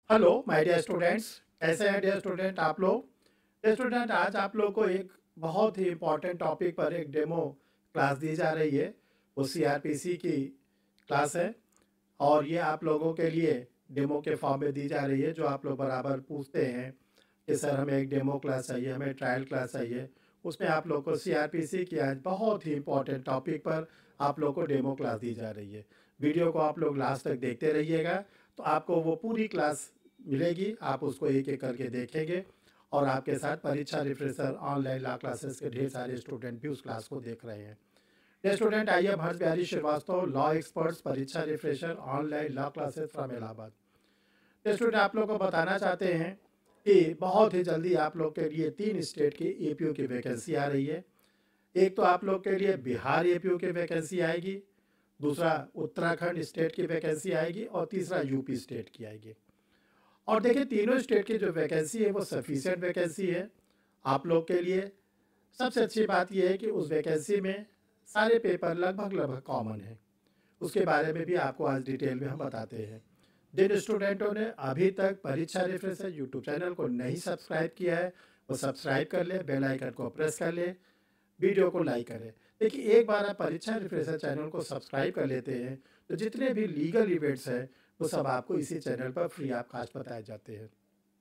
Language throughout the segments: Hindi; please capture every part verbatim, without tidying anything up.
हेलो माय डियर स्टूडेंट्स, कैसे हैं डियर स्टूडेंट आप लोग। डियर स्टूडेंट, आज आप लोग को एक बहुत ही इम्पोर्टेंट टॉपिक पर एक डेमो क्लास दी जा रही है। वो सीआरपीसी की क्लास है और ये आप लोगों के लिए डेमो के फॉर्म में दी जा रही है। जो आप लोग बराबर पूछते हैं कि सर हमें एक डेमो क्लास चाहिए, हमें ट्रायल क्लास चाहिए, उसमें आप लोग को सीआरपीसी की आज बहुत ही इम्पोर्टेंट टॉपिक पर आप लोग को डेमो क्लास दी जा रही है। वीडियो को आप लोग लास्ट तक देखते रहिएगा तो आपको वो पूरी क्लास मिलेगी। आप उसको एक एक करके देखेंगे और आपके साथ परीक्षा रिफ्रेशर ऑनलाइन लॉ क्लासेस के ढेर सारे स्टूडेंट भी उस क्लास को देख रहे हैं। ये स्टूडेंट आइए, Harsh Bihari Shrivastava, law experts, Pariksha refresher online law classes from Allahabad. ये स्टूडेंट आप लोग को बताना चाहते हैं कि बहुत ही जल्दी आप लोग के लिए तीन स्टेट की एपीयू की वैकेंसी आ रही है। एक तो आप लोग के लिए बिहार एपीयू की वैकेंसी आएगी, दूसरा उत्तराखंड स्टेट की वैकेंसी आएगी और तीसरा यूपी स्टेट की आएगी। और देखिए, तीनों स्टेट की जो वैकेंसी है वो सफिशिएंट वैकेंसी है आप लोग के लिए। सबसे अच्छी बात यह है कि उस वैकेंसी में सारे पेपर लगभग लगभग कॉमन है। उसके बारे में भी आपको आज डिटेल में हम बताते हैं। जिन स्टूडेंटों ने अभी तक परीक्षा रिफ्रेशर यूट्यूब चैनल को नहीं सब्सक्राइब किया है वो सब्सक्राइब कर ले, बेल आइकन को प्रेस कर ले, वीडियो को लाइक करें। देखिए, एक बार आप परीक्षा रिफ्रेशर चैनल को सब्सक्राइब कर लेते हैं तो जितने भी लीगल इवेंट्स हैं वो सब आपको इसी चैनल पर फ्री ऑफ कॉस्ट बताए जाते हैं।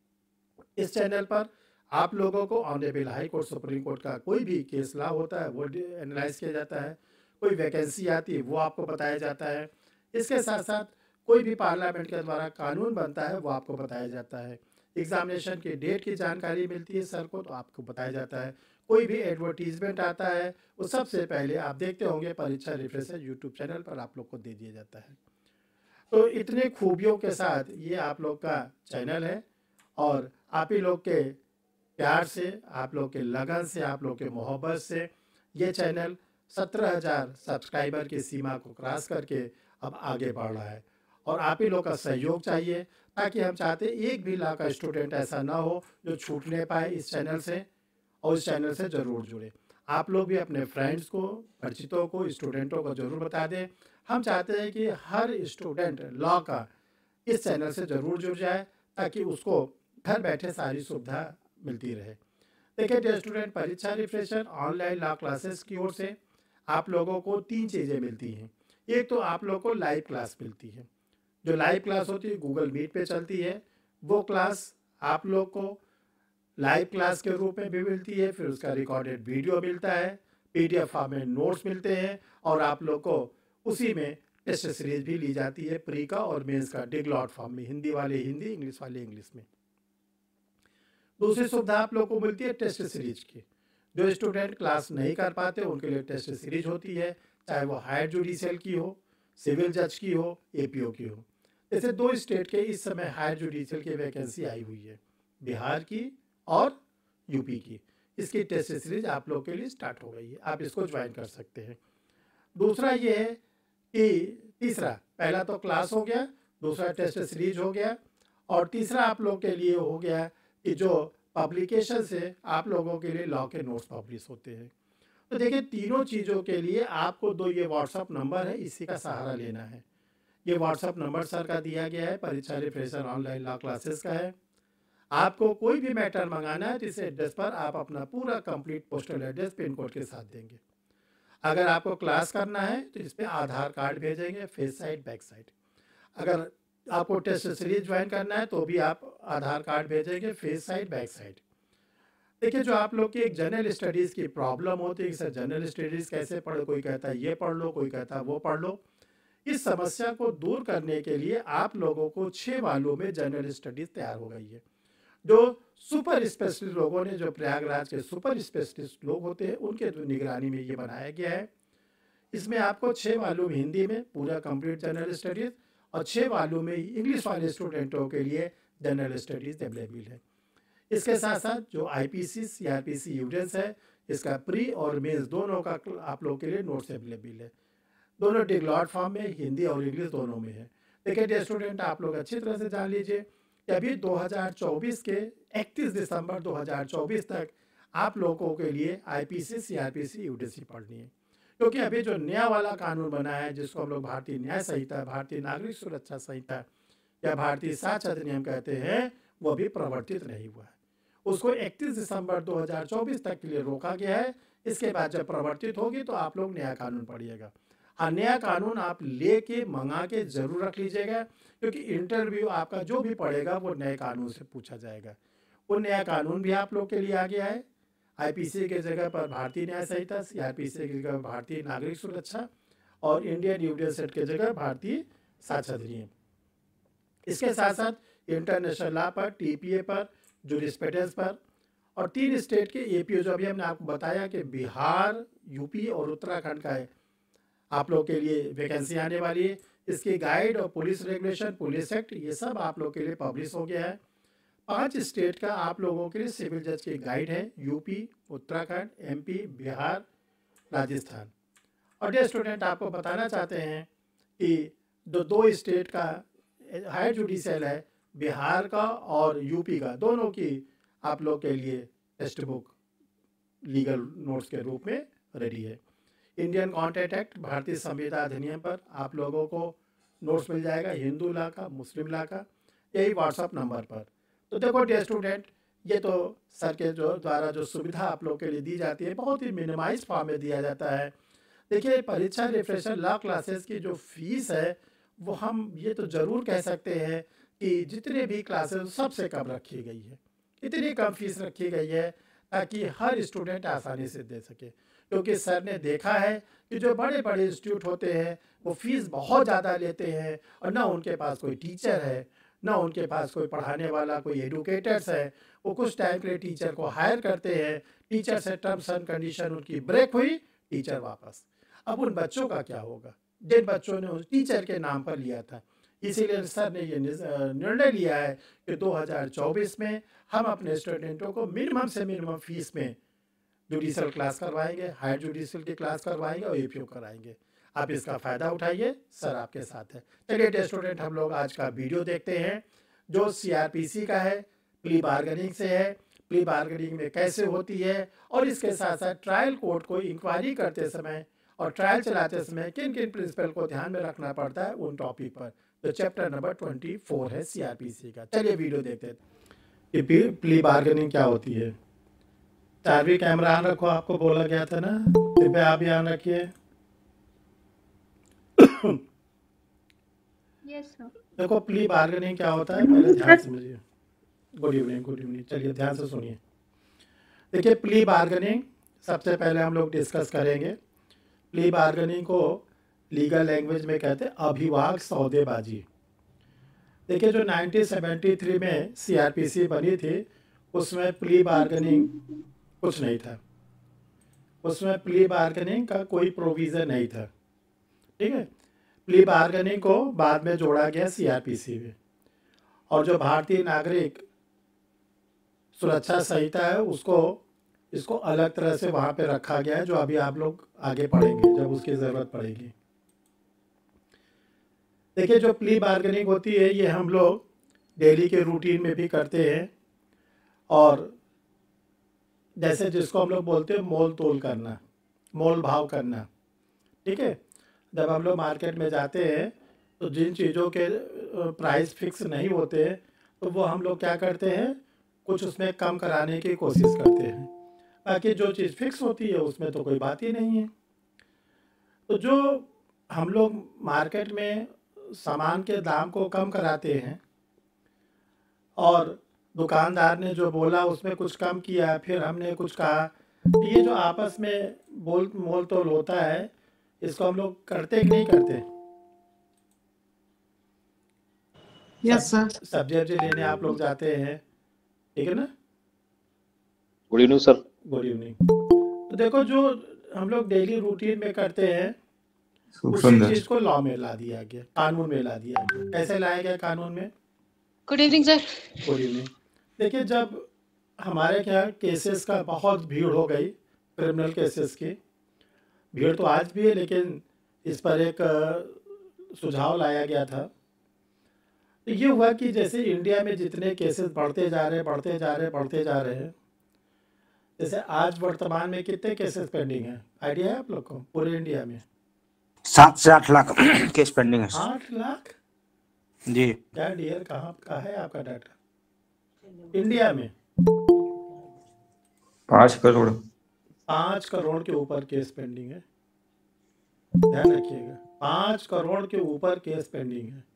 इस चैनल पर आप लोगों को honourable high court, supreme court का कोई भी केस लॉ होता है वो एनालाइज किया जाता है, कोई वैकेंसी आती है वो आपको बताया जाता है। इसके साथ साथ कोई भी पार्लियामेंट के द्वारा कानून बनता है वो आपको बताया जाता है। एग्जामिनेशन की डेट की जानकारी मिलती है सर को तो आपको बताया जाता है। कोई भी एडवर्टीजमेंट आता है वो सबसे पहले आप देखते होंगे परीक्षा रिफ्रेशर यूट्यूब चैनल पर आप लोग को दे दिया जाता है। तो इतने खूबियों के साथ ये आप लोग का चैनल है और आप ही लोग के प्यार से, आप लोग के लगन से, आप लोग के मोहब्बत से ये चैनल सत्रह हज़ार सब्सक्राइबर की सीमा को क्रॉस करके अब आगे बढ़ रहा है और आप ही लोग का सहयोग चाहिए ताकि हम चाहते एक भी लॉ का स्टूडेंट ऐसा ना हो जो छूटने पाए इस चैनल से और इस चैनल से ज़रूर जुड़े। आप लोग भी अपने फ्रेंड्स को, परिचितों को, स्टूडेंटों को ज़रूर बता दें। हम चाहते हैं कि हर स्टूडेंट लॉ का इस चैनल से ज़रूर जुड़ जाए ताकि उसको घर बैठे सारी सुविधा मिलती रहे। देखिए dear student, Pariksha refresher online law classes की ओर से आप लोगों को तीन चीज़ें मिलती हैं। एक तो आप लोगों को लाइव क्लास मिलती है। जो लाइव क्लास होती है गूगल मीट पे चलती है, वो क्लास आप लोग को लाइव क्लास के रूप में भी मिलती है। फिर उसका रिकॉर्डेड वीडियो मिलता है, पीडीएफ फॉर्म में नोट्स मिलते हैं और आप लोग को उसी में टेस्ट सीरीज भी ली जाती है, प्री का और मेंस का डिग्लॉट फॉर्म में, हिंदी वाले हिंदी, इंग्लिश वाले इंग्लिश में। दूसरी सुविधा आप लोग को मिलती है टेस्ट सीरीज की। जो स्टूडेंट क्लास नहीं कर पाते उनके लिए टेस्ट सीरीज होती है, चाहे वो हायर जुडिशियल की हो, सिविल जज की हो, एपीओ की हो। जैसे दो स्टेट के इस समय हायर जुडिशियल की वैकेंसी आई हुई है, बिहार की और यूपी की। इसकी टेस्ट सीरीज आप लोग के लिए स्टार्ट हो गई है, आप इसको ज्वाइन कर सकते हैं। दूसरा ये है कि तीसरा, पहला तो क्लास हो गया, दूसरा टेस्ट सीरीज हो गया और तीसरा आप लोग के लिए हो गया कि जो पब्लिकेशन से आप लोगों के लिए लॉ के नोट्स पब्लिश होते हैं। तो देखिए, तीनों चीज़ों के लिए आपको दो ये व्हाट्सअप नंबर है, इसी का सहारा लेना है। ये व्हाट्सअप नंबर सर का दिया गया है, परीक्षा रिफ्रेशर ऑनलाइन लॉ क्लासेस का है। आपको कोई भी मैटर मंगाना है तो इस एड्रेस पर आप अपना पूरा complete postal address pin code के साथ देंगे। अगर आपको क्लास करना है तो इस पर आधार कार्ड भेजेंगे, फेस साइड, बैक साइड। अगर आपको टेस्ट सीरीज ज्वाइन करना है तो भी आप आधार कार्ड भेजेंगे, फेस साइड, बैक साइड। देखिए, जो आप लोग की एक जनरल स्टडीज़ की प्रॉब्लम होती है कि सर जनरल स्टडीज़ कैसे पढ़ो, कोई कहता है ये पढ़ लो, कोई कहता है वो पढ़ लो, इस समस्या को दूर करने के लिए आप लोगों को छः वालों में जनरल स्टडीज़ तैयार हो गई है। जो सुपर स्पेशलिस्ट लोगों ने, जो प्रयागराज के सुपर स्पेशलिस्ट लोग होते हैं उनके निगरानी में ये बनाया गया है। इसमें आपको छः वालों में हिंदी में पूरा कंप्लीट जनरल स्टडीज़ और छः वालों में इंग्लिश वाले स्टूडेंटों के लिए जनरल स्टडीज़ अवेलेबल है। इसके साथ साथ जो आईपीसी, सीआरपीसी यूडेंस है, इसका प्री और मेंस दोनों का आप लोगों के लिए नोट्स अवेलेबल है। दोनों डिग्लॉट फॉर्म में, हिंदी और इंग्लिश दोनों में है। देखिए डियर स्टूडेंट, आप लोग अच्छी तरह से जान लीजिए कि अभी दो हज़ार चौबीस के इकतीस दिसंबर दो हज़ार चौबीस तक आप लोगों के लिए आईपीसी, सीआरपीसी, यूडीसी पढ़नी है। क्योंकि अभी जो नया वाला कानून बना है जिसको हम लोग भारतीय न्याय संहिता, भारतीय नागरिक सुरक्षा संहिता या भारतीय साक्ष्य अधिनियम कहते हैं वो भी प्रवर्तित नहीं हुआ है। उसको इकतीस दिसंबर दो हज़ार चौबीस तक के लिए रोका गया है। इसके बाद जब प्रवर्तित होगी तो आप लोग नया कानून पढ़िएगा। हाँ, नया कानून आप लेके मंगा के जरूर रख लीजिएगा, क्योंकि इंटरव्यू आपका जो भी पढ़ेगा वो नए कानून से पूछा जाएगा। वो नया कानून भी आप लोग के लिए आ गया है। आईपीसी के जगह पर भारतीय न्याय संहिता, सीआरपीसी की जगह भारतीय नागरिक सुरक्षा और इंडियन यूनियन सेट की जगह भारतीय साक्ष्य अधिनियम। इसके साथ साथ इंटरनेशनल लॉ पर, टीपीए पर, जूरिस्प्रूडेंस पर और तीन स्टेट के एपीओ जो अभी हमने आपको बताया कि बिहार, यूपी और उत्तराखंड का है, आप लोग के लिए वैकेंसी आने वाली है। इसकी गाइड और पुलिस रेगुलेशन, पुलिस एक्ट, ये सब आप लोग के लिए पब्लिश हो गया है। पांच स्टेट का आप लोगों के लिए सिविल जज की गाइड है, यूपी, उत्तराखंड, एमपी, बिहार, राजस्थान। और ये स्टूडेंट आपको बताना चाहते हैं कि दो दो स्टेट का हायर जुडिशियल है, बिहार का और यूपी का, दोनों की आप लोग के लिए टेक्स्ट बुक लीगल नोट्स के रूप में रेडी है। इंडियन कॉन्ट्रैक्ट एक्ट, भारतीय संविदा अधिनियम पर आप लोगों को नोट्स मिल जाएगा, हिंदू लॉ का, मुस्लिम लॉ का, यही व्हाट्सअप नंबर पर। तो देखो डियर स्टूडेंट, ये तो सर के जो द्वारा जो सुविधा आप लोग के लिए दी जाती है बहुत ही मिनिमाइज फॉर्म में दिया जाता है। देखिए, परीक्षा रिफ्रेशर लॉ क्लासेस की जो फीस है वो हम ये तो ज़रूर कह सकते हैं कि जितने भी क्लासेस सबसे कम रखी गई है। इतनी कम फीस रखी गई है ताकि हर स्टूडेंट आसानी से दे सके, क्योंकि सर ने देखा है कि जो बड़े बड़े इंस्टीट्यूट होते हैं वो फीस बहुत ज़्यादा लेते हैं और ना उनके पास कोई टीचर है, ना उनके पास कोई पढ़ाने वाला, कोई एडुकेटर्स है। वो कुछ टाइम के लिए टीचर को हायर करते हैं, टीचर से टर्म्स एंड कंडीशन उनकी ब्रेक हुई, टीचर वापस। अब उन बच्चों का क्या होगा जिन बच्चों ने उस टीचर के नाम पर लिया था? इसीलिए सर ने ये निर्णय लिया है कि दो हज़ार चौबीस में हम अपने स्टूडेंटों को मिनिमम से मिनिमम फीस में जुडिशियल क्लास करवाएंगे, हायर जुडिशियल की क्लास करवाएंगे और एपीओ कराएंगे। आप इसका फ़ायदा उठाइए, सर आपके साथ है। चलिए स्टूडेंट, हम लोग आज का वीडियो देखते हैं जो सीआरपीसी का है, प्ली बार्गेनिंग से है, प्ली बार्गेनिंग में कैसे होती है और इसके साथ साथ ट्रायल कोर्ट को इंक्वायरी करते समय और ट्रायल चलाते समय किन किन प्रिंसिपल को ध्यान में रखना पड़ता है उन टॉपिक पर। तो चैप्टर नंबर चौबीस है सीआरपीसी का। चलिए वीडियो देखते हैं। ये प्ली बार्गेनिंग क्या होती है। चारवी कैमरा ऑन रखो, आपको बोला गया था ना, कृपया आप भी ऑन रखिए। Yes sir. देखो, प्ली बार्गेनिंग क्या होता है पहले ध्यान समझिए। Good evening, good evening. चलिए ध्यान से सुनिए। देखिए, प्ली बार्गेनिंग सबसे पहले हम लोग डिस्कस करेंगे। प्ली बार्गेनिंग को लीगल लैंग्वेज में कहते हैं अभिभाग सौदेबाजी। देखिए, जो उन्नीस सौ तिहत्तर में सीआरपीसी बनी थी उसमें प्ली बार्गेनिंग कुछ नहीं था, उसमें प्ली बार्गेनिंग का कोई प्रोविज़न नहीं था। ठीक है, प्ली बार्गेनिंग को बाद में जोड़ा गया सीआरपीसी में। और जो भारतीय नागरिक सुरक्षा संहिता है उसको इसको अलग तरह से वहाँ पे रखा गया है, जो अभी आप लोग आगे पढ़ेंगे जब उसकी ज़रूरत पड़ेगी। देखिए, जो प्ली बार्गेनिंग होती है ये हम लोग डेली के रूटीन में भी करते हैं, और जैसे जिसको हम लोग बोलते हैं मोल तोल करना, मोल भाव करना। ठीक है, जब हम लोग मार्केट में जाते हैं तो जिन चीज़ों के प्राइस फिक्स नहीं होते तो वो हम लोग क्या करते हैं, कुछ उसमें कम कराने की कोशिश करते हैं। बाकी जो चीज़ फिक्स होती है उसमें तो कोई बात ही नहीं है। तो जो हम लोग मार्केट में सामान के दाम को कम कराते हैं और दुकानदार ने जो बोला उसमें कुछ कम किया, फिर हमने कुछ कहा, तो ये जो आपस में बोल मोल तोल होता है इसको हम लोग करते कि नहीं करते? Yes sir. सब्जी वब्जी लेने आप लोग जाते हैं, ठीक है ना? Good evening sir. Good evening. तो देखो, जो हम लोग डेली रूटीन में करते हैं उसी चीज को लॉ में ला दिया गया, कानून में ला दिया गया। कैसे लाया गया कानून में? Good evening sir. Good evening. देखिए, जब हमारे क्या केसेस का बहुत भीड़ हो गई, क्रिमिनल केसेस की भीड़ तो आज भी है, लेकिन इस पर एक सुझाव लाया गया था। तो ये हुआ कि जैसे इंडिया में जितने केसेस बढ़ते जा रहे बढ़ते जा रहे बढ़ते जा रहे हैं, जैसे आज वर्तमान में कितने केसेस पेंडिंग हैं, आइडिया है आप लोग को पूरे इंडिया में? सात से आठ लाख केस पेंडिंग है। आठ लाख जी डेड ईयर कहाँ का है आपका डाटा? इंडिया में पाँच करोड़ पाँच करोड़ के ऊपर केस पेंडिंग है, ध्यान रखिएगा। पाँच करोड़ के ऊपर केस पेंडिंग है,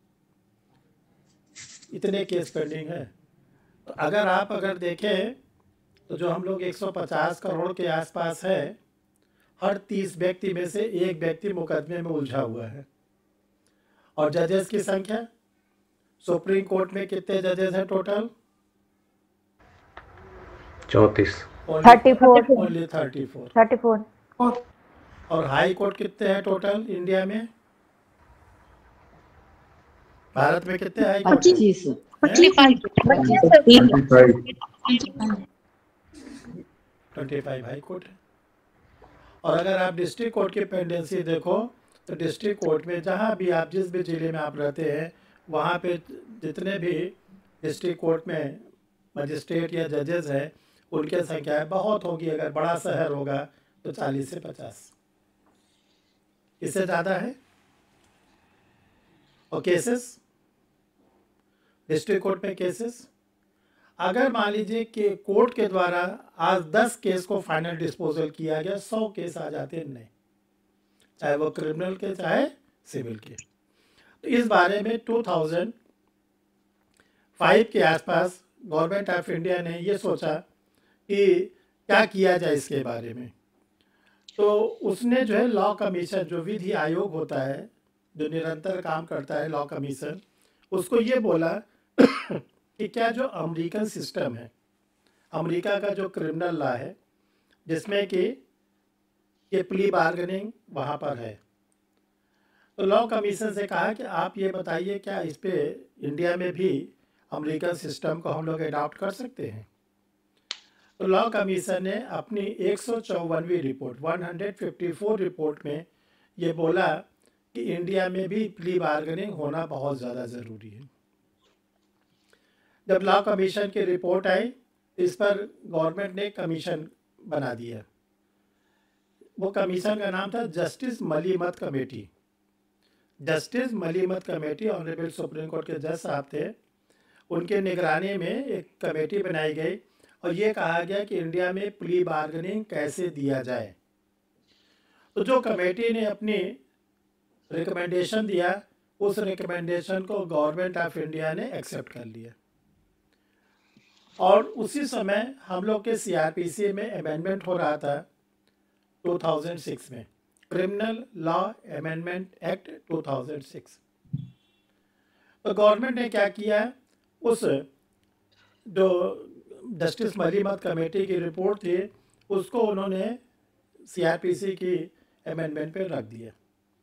इतने केस पेंडिंग है। तो अगर आप अगर देखें तो जो हम लोग एक सौ पचास करोड़ के आसपास है, हर तीस व्यक्ति में से एक व्यक्ति मुकदमे में उलझा हुआ है। और जजेस की संख्या, सुप्रीम कोर्ट में कितने जजेस हैं टोटल? चौंतीस। Thirty four only thirty four. Thirty four और हाई कोर्ट कितने हैं टोटल इंडिया में? भारत में कितने हाई कोर्ट हैं? पच्चीस हैं? Twenty five twenty five twenty five high court है। और अगर आप डिस्ट्रिक्ट कोर्ट की पेंडेंसी देखो तो डिस्ट्रिक्ट कोर्ट में जहाँ भी आप जिस भी ज़िले में आप रहते हैं वहाँ पे जितने भी डिस्ट्रिक्ट कोर्ट में मजिस्ट्रेट या जजेस हैं उनकी संख्या बहुत होगी। अगर बड़ा शहर होगा तो चालीस से पचास, इससे ज़्यादा है। और केसेस, डिस्ट्रिक्ट कोर्ट में केसेस, अगर मान लीजिए कि कोर्ट के द्वारा आज दस केस को फाइनल डिस्पोजल किया गया, सौ केस आ जाते हैं नए, चाहे वो क्रिमिनल के चाहे सिविल के। तो इस बारे में दो हज़ार पाँच के आसपास गवर्नमेंट ऑफ इंडिया ने ये सोचा कि क्या किया जाए इसके बारे में। तो उसने जो है लॉ कमीशन, जो विधि आयोग होता है जो निरंतर काम करता है, लॉ कमीशन, उसको ये बोला कि क्या जो अमेरिकन सिस्टम है, अमेरिका का जो क्रिमिनल लॉ है जिसमें कि ये प्ली बार्गेनिंग वहाँ पर है, तो लॉ कमीशन से कहा कि आप ये बताइए क्या इस पे इंडिया में भी अमेरिकन सिस्टम को हम लोग अडॉप्ट कर सकते हैं। तो लॉ कमीशन ने अपनी एक सौ चौवनवीं रिपोर्ट एक सौ चौवन रिपोर्ट में ये बोला कि इंडिया में भी प्ली बार्गेनिंग होना बहुत ज़्यादा ज़रूरी है। जब लॉ कमीशन की रिपोर्ट आई इस पर गवर्नमेंट ने कमीशन बना दिया। वो कमीशन का नाम था justice Malimath committee. Justice Malimath committee honourable supreme court के जज साहब थे, उनके निगरानी में एक कमेटी बनाई गई और ये कहा गया कि इंडिया में प्ली बार्गेनिंग कैसे दिया जाए। तो जो कमेटी ने अपनी रिकमेंडेशन दिया, उस रिकमेंडेशन को गवर्नमेंट ऑफ इंडिया ने एक्सेप्ट कर लिया। और उसी समय हम लोग के सीआरपीसी में अमेंडमेंट हो रहा था दो हज़ार छह में, क्रिमिनल लॉ अमेंडमेंट एक्ट दो हज़ार छह। तो गवर्नमेंट ने क्या किया, उस जो जस्टिस मलीमत कमेटी की रिपोर्ट थी उसको उन्होंने सीआरपीसी की अमेंडमेंट पे रख दिया।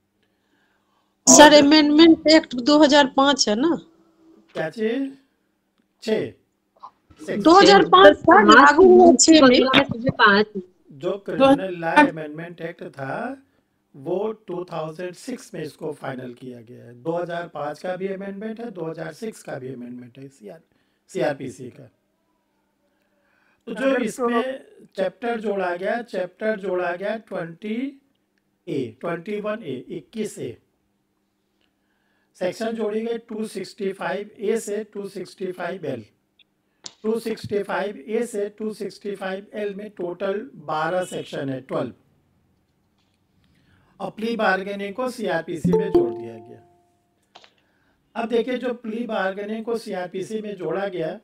सर अमेंडमेंट एक्ट दो हज़ार पाँच है ना? क्या चीज? छः दो हज़ार पाँच सर लागू हुआ छः में। जो क्रिमिनल लॉ अमेंडमेंट एक्ट था वो दो हज़ार छह में इसको फाइनल किया गया है। दो हज़ार पाँच का भी अमेंडमेंट है, दो हज़ार छह का भी अमेंडमेंट है सीआर सीआरपीसी का। तो जो इसमें चैप्टर जोड़ा गया, चैप्टर जोड़ा गया twenty A twenty one A इक्कीस ए, सेक्शन जोड़ी गई दो सौ पैंसठ ए से दो सौ पैंसठ एल। दो सौ पैंसठ ए से दो सौ पैंसठ एल में टोटल बारह सेक्शन है, बारह। और प्ली बार्गेनिंग को सीआरपीसी में जोड़ दिया गया। अब देखिए जो प्ली बार्गेनिंग को सीआरपीसी में जोड़ा गया,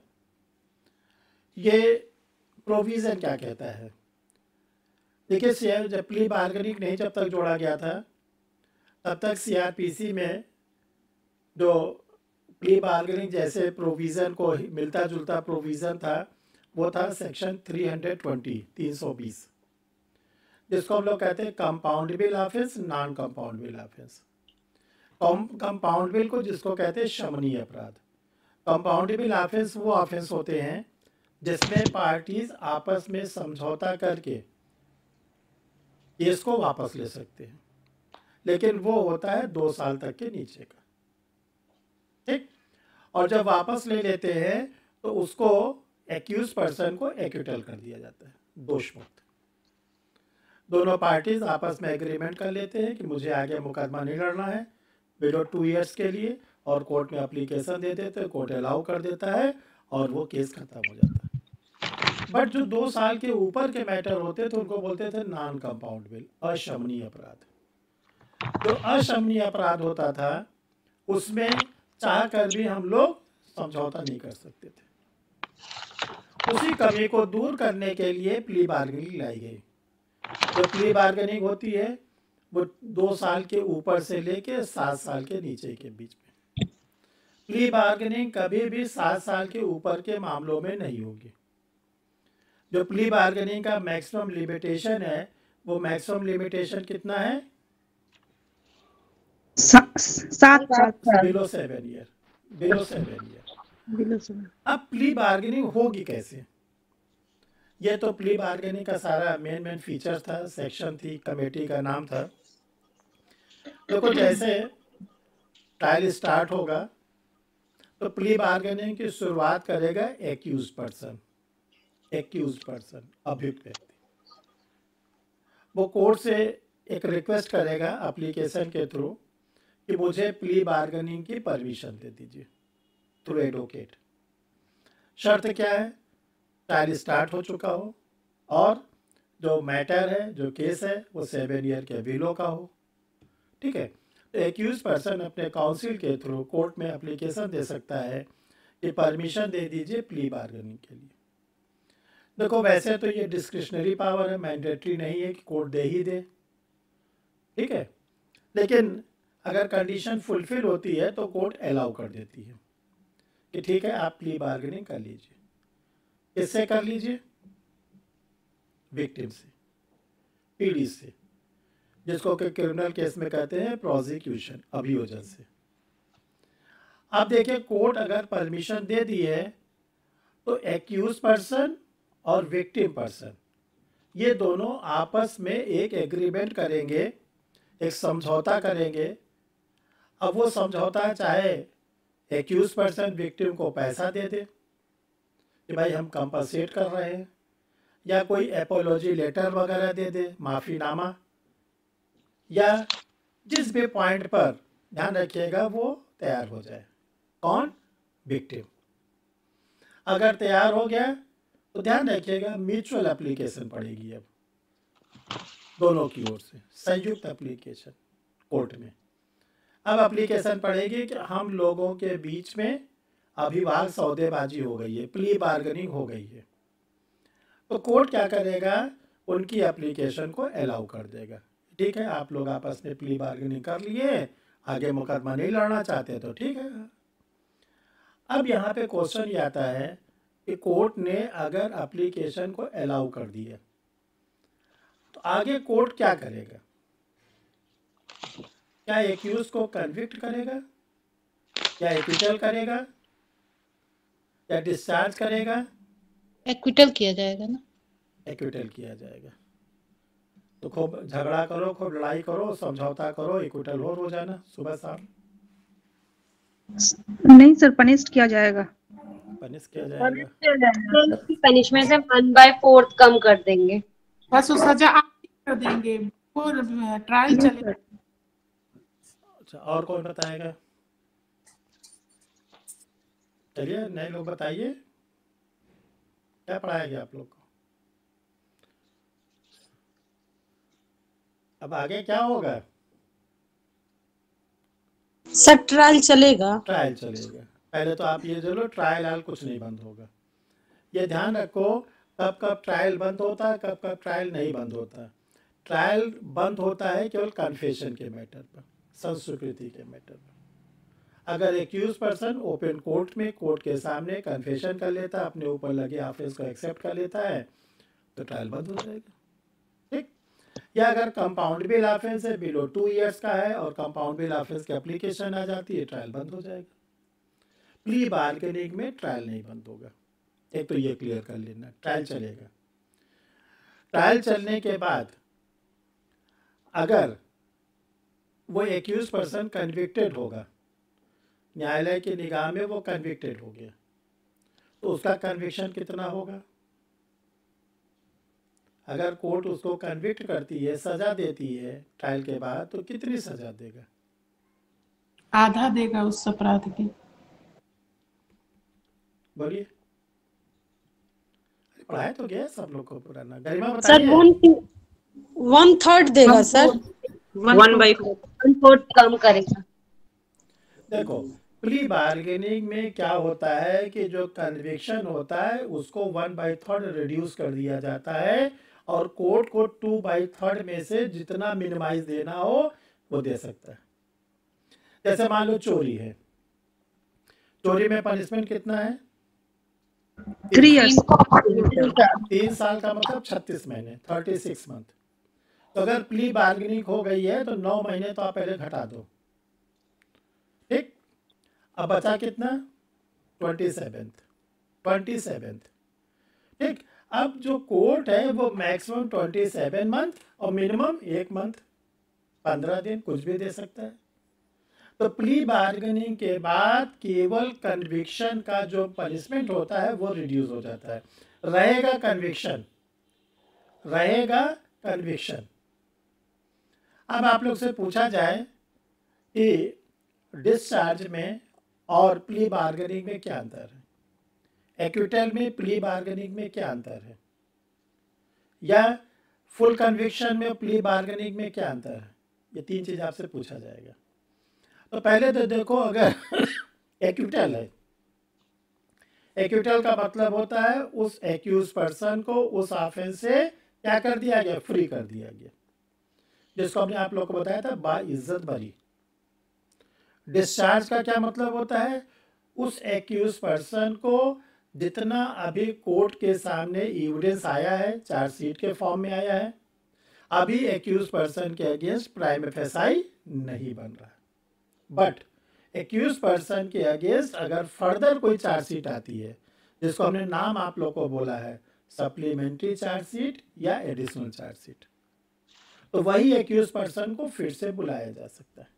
ये प्रोविज़न क्या कहता है। देखिए जब प्ली बार्गेनिंग नहीं जब तक जोड़ा गया था तब तक सीआरपीसी में जो प्ली बार्गेनिंग जैसे प्रोविज़न को मिलता जुलता प्रोविज़न था वो था सेक्शन तीन सौ बीस तीन सौ बीस, जिसको हम लोग कहते हैं compoundable offence, non compoundable offence. Compoundable को जिसको कहते हैं शमनीय अपराध। कंपाउंडेबल ऑफेंस वो ऑफेंस होते हैं जिसमें पार्टीज आपस में समझौता करके केस को वापस ले सकते हैं, लेकिन वो होता है दो साल तक के नीचे का, ठीक। और जब वापस ले लेते हैं तो उसको एक्यूज पर्सन को एक्यूटल कर दिया जाता है, दोष मुक्त। दोनों पार्टीज आपस में एग्रीमेंट कर लेते हैं कि मुझे आगे मुकदमा नहीं लड़ना है बिलो टू इयर्स के लिए, और कोर्ट में एप्लीकेशन दे देते, कोर्ट अलाउ कर देता है और वो केस खत्म हो जाता है। बट जो दो साल के ऊपर के मैटर होते थे उनको बोलते थे नॉन कंपाउंडेबल, अशमनीय अपराध। जो अशमनीय अपराध होता था उसमें चाह कर भी हम लोग समझौता नहीं कर सकते थे। उसी कमी को दूर करने के लिए प्ली बार्गेनिंग लाई गई। जो प्ली बार्गेनिंग होती है वो दो साल के ऊपर से लेके सात साल के नीचे के बीच में। प्ली बार्गेनिंग कभी भी सात साल के ऊपर के मामलों में नहीं होगी। जो प्ली बार्गेनिंग का मैक्सिमम लिमिटेशन है वो मैक्सिमम लिमिटेशन कितना है? सात साल below seven year, below seven year. Below seven. अब प्ली बार्गेनिंग होगी कैसे? ये तो प्ली बार्गेनिंग का सारा मेन मेन फीचर था, सेक्शन थी, कमेटी का नाम था। देखो जैसे ट्रायल स्टार्ट होगा तो प्ली बार्गेनिंग की शुरुआत करेगा एक्यूज पर्सन, एक्यूज पर्सन अभियुक्त व्यक्ति। वो कोर्ट से एक रिक्वेस्ट करेगा एप्लीकेशन के थ्रू कि मुझे प्ली बार्गेनिंग की परमिशन दे दीजिए थ्रू एडवोकेट। शर्त क्या है? ट्रायल स्टार्ट हो चुका हो और जो मैटर है, जो केस है वो सेवन ईयर के बिलो का हो। ठीक है, तो एक्यूज पर्सन अपने काउंसिल के थ्रू कोर्ट में एप्लीकेशन दे सकता है कि परमिशन दे दीजिए प्ली बार्गेनिंग के लिए। देखो वैसे तो ये डिस्क्रिशनरी पावर है, मैंडेटरी नहीं है कि कोर्ट दे ही दे। ठीक है, लेकिन अगर कंडीशन फुलफिल होती है तो कोर्ट अलाउ कर देती है कि ठीक है आप प्ली बार्गेनिंग कर लीजिए। किससे कर लीजिए? विक्टिम से, पीड़ी से, जिसको कि क्रिमिनल केस में कहते हैं प्रोसिक्यूशन, अभियोजन से। आप देखिए कोर्ट अगर परमिशन दे दी है तो एक्यूज पर्सन और विक्टिम पर्सन ये दोनों आपस में एक एग्रीमेंट करेंगे, एक समझौता करेंगे। अब वो समझौता चाहे एक्यूज पर्सन विक्टिम को पैसा दे दे कि भाई हम कंपनसेट कर रहे हैं, या कोई एपोलॉजी लेटर वगैरह दे दे, माफ़ीनामा, या जिस भी पॉइंट पर ध्यान रखिएगा वो तैयार हो जाए। कौन? विक्टिम। अगर तैयार हो गया तो ध्यान रखिएगा म्यूचुअल एप्लीकेशन पड़ेगी अब दोनों की ओर से, संयुक्त एप्लीकेशन कोर्ट में। अब एप्लीकेशन पड़ेगी कि हम लोगों के बीच में अभिभाग सौदेबाजी हो गई है, प्ली बार्गेनिंग हो गई है। तो कोर्ट क्या करेगा? उनकी एप्लीकेशन को अलाउ कर देगा। ठीक है, आप लोग आपस में प्ली बार्गेनिंग कर लिए, आगे मुकदमा नहीं लड़ना चाहते तो ठीक है। अब यहाँ पे क्वेश्चन ये आता है कि कोर्ट ने अगर एप्लीकेशन को अलाउ कर दिया तो आगे कोर्ट क्या करेगा? क्या एक्यूज को कन्विक्ट करेगा, क्या एक्विटल करेगा, या डिस्चार्ज करेगा? एक्विटल किया जाएगा ना? एक्विटल किया जाएगा। तो खूब झगड़ा करो, खूब लड़ाई करो, समझौता करो, एक्विटल हो रोजाना सुबह शाम। नहीं सर, पनिश किया जाएगा। पनिश किया जाएगा। पनिशमेंट से वन बाय फोर्थ कम कर देंगे, बस वो सजा आप कर देंगे, वो ट्रायल चले। अच्छा, और कौन बताएगा? चलिए नए लोग बताइए, क्या पढ़ाया गया आप लोग को? अब आगे क्या होगा? सर ट्रायल चलेगा। ट्रायल चलेगा। पहले तो आप ये चलो ट्रायल आल कुछ नहीं बंद होगा। ये ध्यान रखो कब कब ट्रायल बंद होता है, कब कब ट्रायल नहीं बंद होता। ट्रायल बंद होता है केवल कन्फेशन के मैटर पर, संस्वीकृति के मैटर पर। अगर एक्यूज पर्सन ओपन कोर्ट में कोर्ट के सामने कन्फेशन कर लेता है, अपने ऊपर लगे ऑफेंस को एक्सेप्ट कर लेता है, तो ट्रायल बंद हो जाएगा। ठीक, या अगर कंपाउंड बिल ऑफेंस है, बिलो टू इयर्स का है और कंपाउंड बिल ऑफेंस की एप्लीकेशन आ जाती है, ट्रायल बंद हो जाएगा। प्ली बार्गेनिंग में ट्रायल नहीं बंद होगा। एक तो ये क्लियर कर लेना, ट्रायल चलेगा। ट्रायल चलने के बाद अगर वो एक्यूज पर्सन कन्विक्टेड होगा, न्यायालय की निगाह में वो कन्विक्टेड हो गया, तो उसका कन्विक्शन कितना होगा? अगर कोर्ट उसको कन्विक्ट करती है, सजा देती है ट्रायल के बाद, तो कितनी सजा देगा? आधा देगा उस अपराध की। बोलिए, पढ़ाया तो गया सब लोग को पुराना। गरिमा सर बताइए। वन वन थर्ड देगा sir. One by one fourth कम करेगा। देखो, प्ली बार्गेनिंग में क्या होता है कि जो कन्विक्शन होता है उसको वन बाई थर्ड रिड्यूस कर दिया जाता है और कोर्ट को टू बाई थर्ड में से जितना मिनिमाइज देना हो वो दे सकता है। जैसे मान लो चोरी है, चोरी में पनिशमेंट कितना है? थ्री इयर्स तीन साल का मतलब छत्तीस महीने, थर्टी सिक्स मंथ। तो अगर प्ली बार्गेनिंग हो गई है तो नौ महीने तो आप पहले घटा दो, ठीक। अब बचा कितना? ट्वेंटी सेवेंथ ट्वेंटी सेवेंथ ठीक। अब जो कोर्ट है वो मैक्सिमम ट्वेंटी सेवन मंथ और मिनिमम एक मंथ, पंद्रह दिन कुछ भी दे सकता है। तो प्ली बार्गेनिंग के बाद केवल कन्विक्शन का जो पनिशमेंट होता है वो रिड्यूस हो जाता है। रहेगा कन्विक्शन, रहेगा कन्विक्शन। अब आप लोग से पूछा जाए कि डिस्चार्ज में और प्ली बार्गेनिंग में क्या अंतर है, एक्विटल में प्ली बार्गेनिंग में क्या अंतर है, या फुल कन्विक्शन में प्ली बार्गेनिंग में क्या अंतर है, ये तीन चीज आपसे पूछा जाएगा। तो पहले तो देखो, अगर एक्विटल है, एक्विटल का मतलब होता है उस एक्यूज पर्सन को उस ऑफेंस से क्या कर दिया गया? फ्री कर दिया गया, जिसको हमने आप लोग को बताया था बाइज्जत बरी। डिस्चार्ज का क्या मतलब होता है? उस एक्यूज पर्सन को जितना अभी कोर्ट के सामने एविडेंस आया है, चार्जशीट के फॉर्म में आया है, अभी एक्यूज पर्सन के अगेंस्ट प्राइम एफएसआई नहीं बन रहा, बट एक्यूज पर्सन के अगेंस्ट अगर फर्दर कोई चार्जशीट आती है, जिसको हमने नाम आप लोग को बोला है सप्लीमेंट्री चार्जशीट या एडिशनल चार्जशीट, तो वही एक्यूज पर्सन को फिर से बुलाया जा सकता है,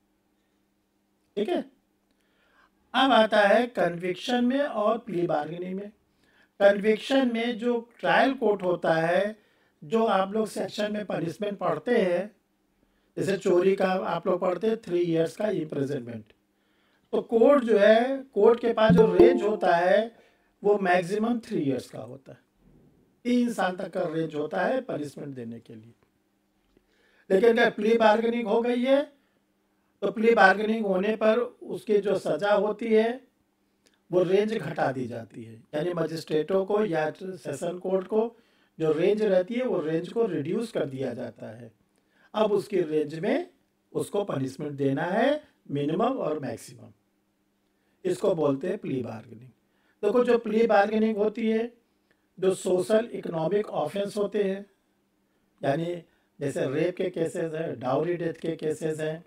ठीक है। अब आता है कन्विक्शन में और प्ली बार्गेनिंग में। कन्विक्शन में जो ट्रायल कोर्ट होता है, जो आप लोग सेक्शन में पनिशमेंट पढ़ते हैं, जैसे चोरी का आप लोग पढ़ते हैं थ्री इयर्स का इम्प्रिजनमेंट, तो कोर्ट जो है, कोर्ट के पास जो रेंज होता है वो मैक्सिमम थ्री इयर्स का होता है, तीन साल तक का रेंज होता है पनिशमेंट देने के लिए। लेकिन अगर प्ली बार्गेनिंग हो गई है तो प्ली बार्गेनिंग होने पर उसकी जो सज़ा होती है वो रेंज घटा दी जाती है, यानी मजिस्ट्रेटों को या सेशन कोर्ट को जो रेंज रहती है वो रेंज को रिड्यूस कर दिया जाता है। अब उसकी रेंज में उसको पनिशमेंट देना है, मिनिमम और मैक्सिमम। इसको बोलते हैं प्ली बार्गेनिंग। देखो, जो प्ली बार्गेनिंग होती है, जो सोशल इकोनॉमिक ऑफेंस होते हैं, यानी जैसे रेप के केसेस हैं, डाउरी डेथ के केसेस हैं,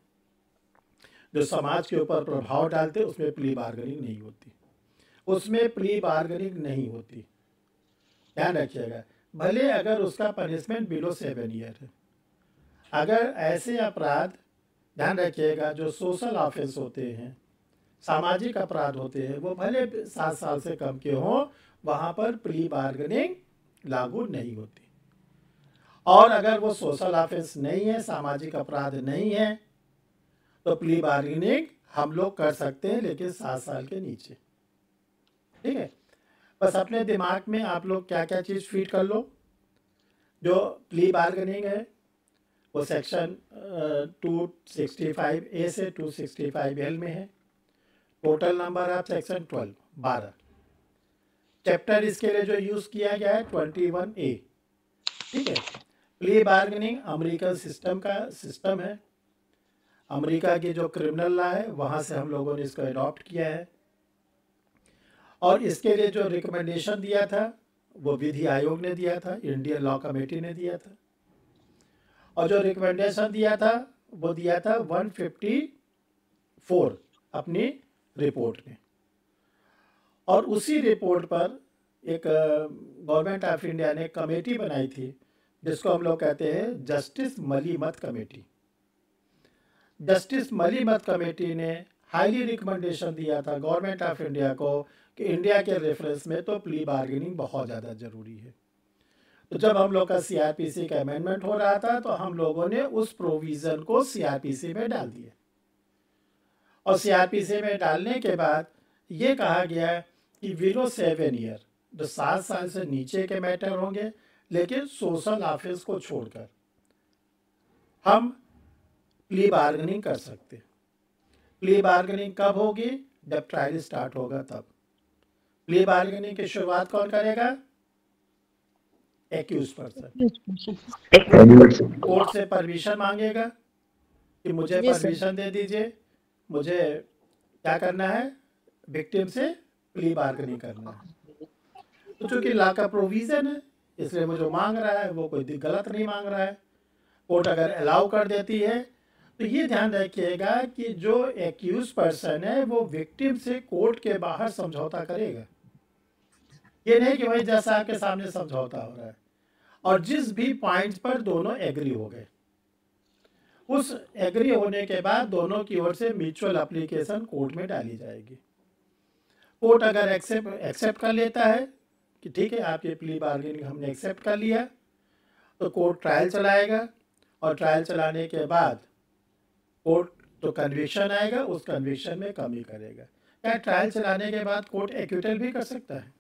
जो समाज के ऊपर प्रभाव डालते हैं, उसमें प्ली बार्गेनिंग नहीं होती, उसमें प्ली बार्गेनिंग नहीं होती, ध्यान रखिएगा। भले अगर उसका पनिशमेंट बिलो सेवन ईयर है, अगर ऐसे अपराध, ध्यान रखिएगा, जो सोशल ऑफेंस होते हैं, सामाजिक अपराध होते हैं, वो भले सात साल से कम के हों, वहाँ पर प्ली बार्गेनिंग लागू नहीं होती। और अगर वो सोशल ऑफेंस नहीं है, सामाजिक अपराध नहीं है, तो प्ली बार्गेनिंग हम लोग कर सकते हैं, लेकिन सात साल के नीचे, ठीक है। बस अपने दिमाग में आप लोग क्या क्या चीज़ फीड कर लो। जो प्ली बार्गेनिंग है वो section two sixty five A से टू सिक्सटी फाइव एल में है। Total number of section twelve, बारह। चैप्टर इसके लिए जो यूज़ किया गया है ट्वेंटी वन ए, ठीक है। प्ली बार्गेनिंग अमेरिकन सिस्टम का सिस्टम है, अमेरिका की जो क्रिमिनल लॉ है वहाँ से हम लोगों ने इसको अडॉप्ट किया है। और इसके लिए जो रिकमेंडेशन दिया था वो विधि आयोग ने दिया था, इंडियन लॉ कमेटी ने दिया था। और जो रिकमेंडेशन दिया था वो दिया था वन फिफ्टी फोर अपनी रिपोर्ट में। और उसी रिपोर्ट पर एक गवर्नमेंट ऑफ इंडिया ने कमेटी बनाई थी, जिसको हम लोग कहते हैं justice Malimath committee. Justice Malimath committee ने हाईली रिकमेंडेशन दिया था गवर्नमेंट ऑफ इंडिया को कि इंडिया के रेफरेंस में तो प्ली बार्गेनिंग बहुत ज़्यादा ज़रूरी है। तो जब हम लोग का सीआरपीसी का अमेंडमेंट हो रहा था तो हम लोगों ने उस प्रोविज़न को सीआरपीसी में डाल दिया। और सीआरपीसी में डालने के बाद ये कहा गया कि बिलो सेवन ईयर, जो सात साल से नीचे के मैटर होंगे, लेकिन सोशल ऑफेंस को छोड़कर हम प्ली बार्गेनिंग कर सकते हैं। प्ली बार्गेनिंग कब होगी? जब ट्रायल स्टार्ट होगा तब। प्ली बार्गेनिंग की शुरुआत कौन करेगा? Accused person. कोर्ट से परमिशन मांगेगा कि मुझे परमिशन दे दीजिए, मुझे क्या करना है, विक्टिम से प्ली बार्गेनिंग करना है। तो चूंकि लॉ का प्रोविजन है, इसलिए वो जो मांग रहा है वो कोई गलत नहीं मांग रहा है। कोर्ट अगर अलाउ कर देती है तो ये ध्यान रखिएगा कि जो एक्यूज पर्सन है वो विक्टिम से कोर्ट के बाहर समझौता करेगा। ये नहीं कि वही जैसा आपके सामने समझौता हो रहा है। और जिस भी पॉइंट्स पर दोनों एग्री हो गए, उस एग्री होने के बाद दोनों की ओर से म्यूचुअल एप्लीकेशन कोर्ट में डाली जाएगी। कोर्ट अगर एक्सेप्ट एक्सेप्ट कर लेता है कि ठीक है आपकी प्ली बार्गेनिंग हमने एक्सेप्ट कर लिया, तो कोर्ट ट्रायल चलाएगा और ट्रायल चलाने के बाद कोर्ट जो कन्विक्शन आएगा उस कन्विक्शन में कमी करेगा। क्या ट्रायल चलाने के बाद कोर्ट एक्विटल भी कर सकता है?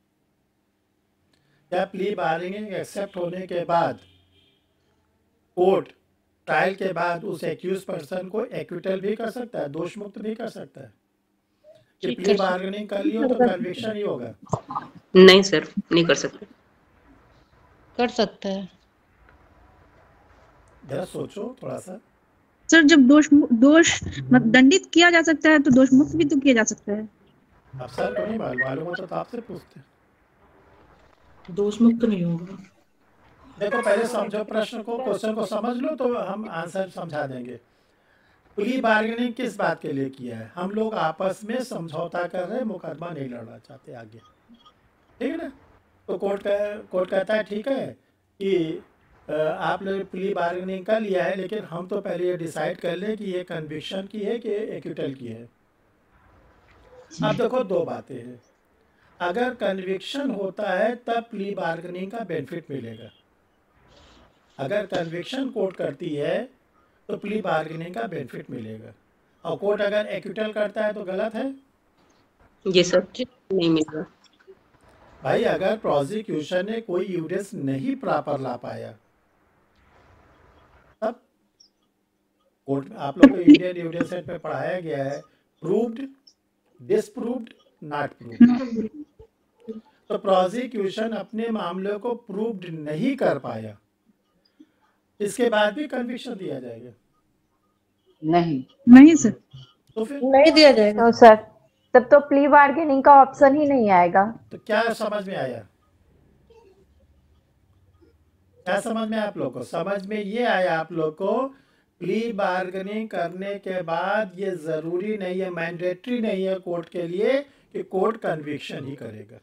क्या प्ली बार्गेनिंग एक्सेप्ट होने के बाद कोर्ट ट्रायल के बाद उस एक्यूज पर्सन को एक्विटल भी कर सकता है, दोष मुक्त भी कर सकता है? कि प्ली बार्गेनिंग कर लियो तो कन्विक्शन ही होगा? नहीं सर, नहीं कर सकते। कर सकता है। जरा सोचो थोड़ा सा। सर जब दोष दोष मतलब दंडित किया जा सकता है तो दोष मुक्त भी तो किया जा सकता है। अब सर को नहीं मालूम होता तो आपसे पूछते हैं। दोष मुक्त नहीं होगा। देखो पहले समझो प्रश्न को, क्वेश्चन को समझ लो तो हम आंसर समझा देंगे। प्ली बार्गेनिंग किस बात के लिए किया है? हम लोग आपस में समझौता कर रहे हैं, मुकदमा नहीं लड़ना चाहते आगे, ठीक है ना? तो कोर्ट का कोर्ट कहता है ठीक है कि आप लोग प्ली बार्गेनिंग कर लिया है, लेकिन हम तो पहले ये डिसाइड कर लें कि ये कन्विक्शन की है कि एक्विटल की है। अब देखो दो बातें हैं। अगर कन्विक्शन होता है तब प्ली बार्गेनिंग का बेनिफिट मिलेगा। अगर कन्विक्शन कोर्ट करती है तो प्ली बार्गेनिंग का बेनिफिट मिलेगा। और कोर्ट अगर एक्विटल करता है तो गलत है? जी सर, नहीं मिलेगा। भाई अगर प्रोसिक्यूशन ने कोई एविडेंस नहीं प्रॉपर ला पाया तब कोर्ट में आप लोग को इंडियन एविडेंस एक्ट में पढ़ाया गया है प्रूव्ड, डिसप्रूव्ड, नॉट प्रूव्ड। तो प्रोसिक्यूशन अपने मामले को प्रूव्ड नहीं कर पाया, इसके बाद भी कन्विक्शन दिया जाएगा? नहीं नहीं सर, तो फिर नहीं दिया जाएगा। तो सर तब तो प्ली बार्गेनिंग का ऑप्शन ही नहीं आएगा। तो क्या समझ में आया? क्या समझ में आप लोग को? समझ में ये आया आप लोग को प्ली बार्गेनिंग करने के बाद ये जरूरी नहीं है, मैंडेटरी नहीं है कोर्ट के लिए कि कोर्ट कन्विक्शन ही करेगा।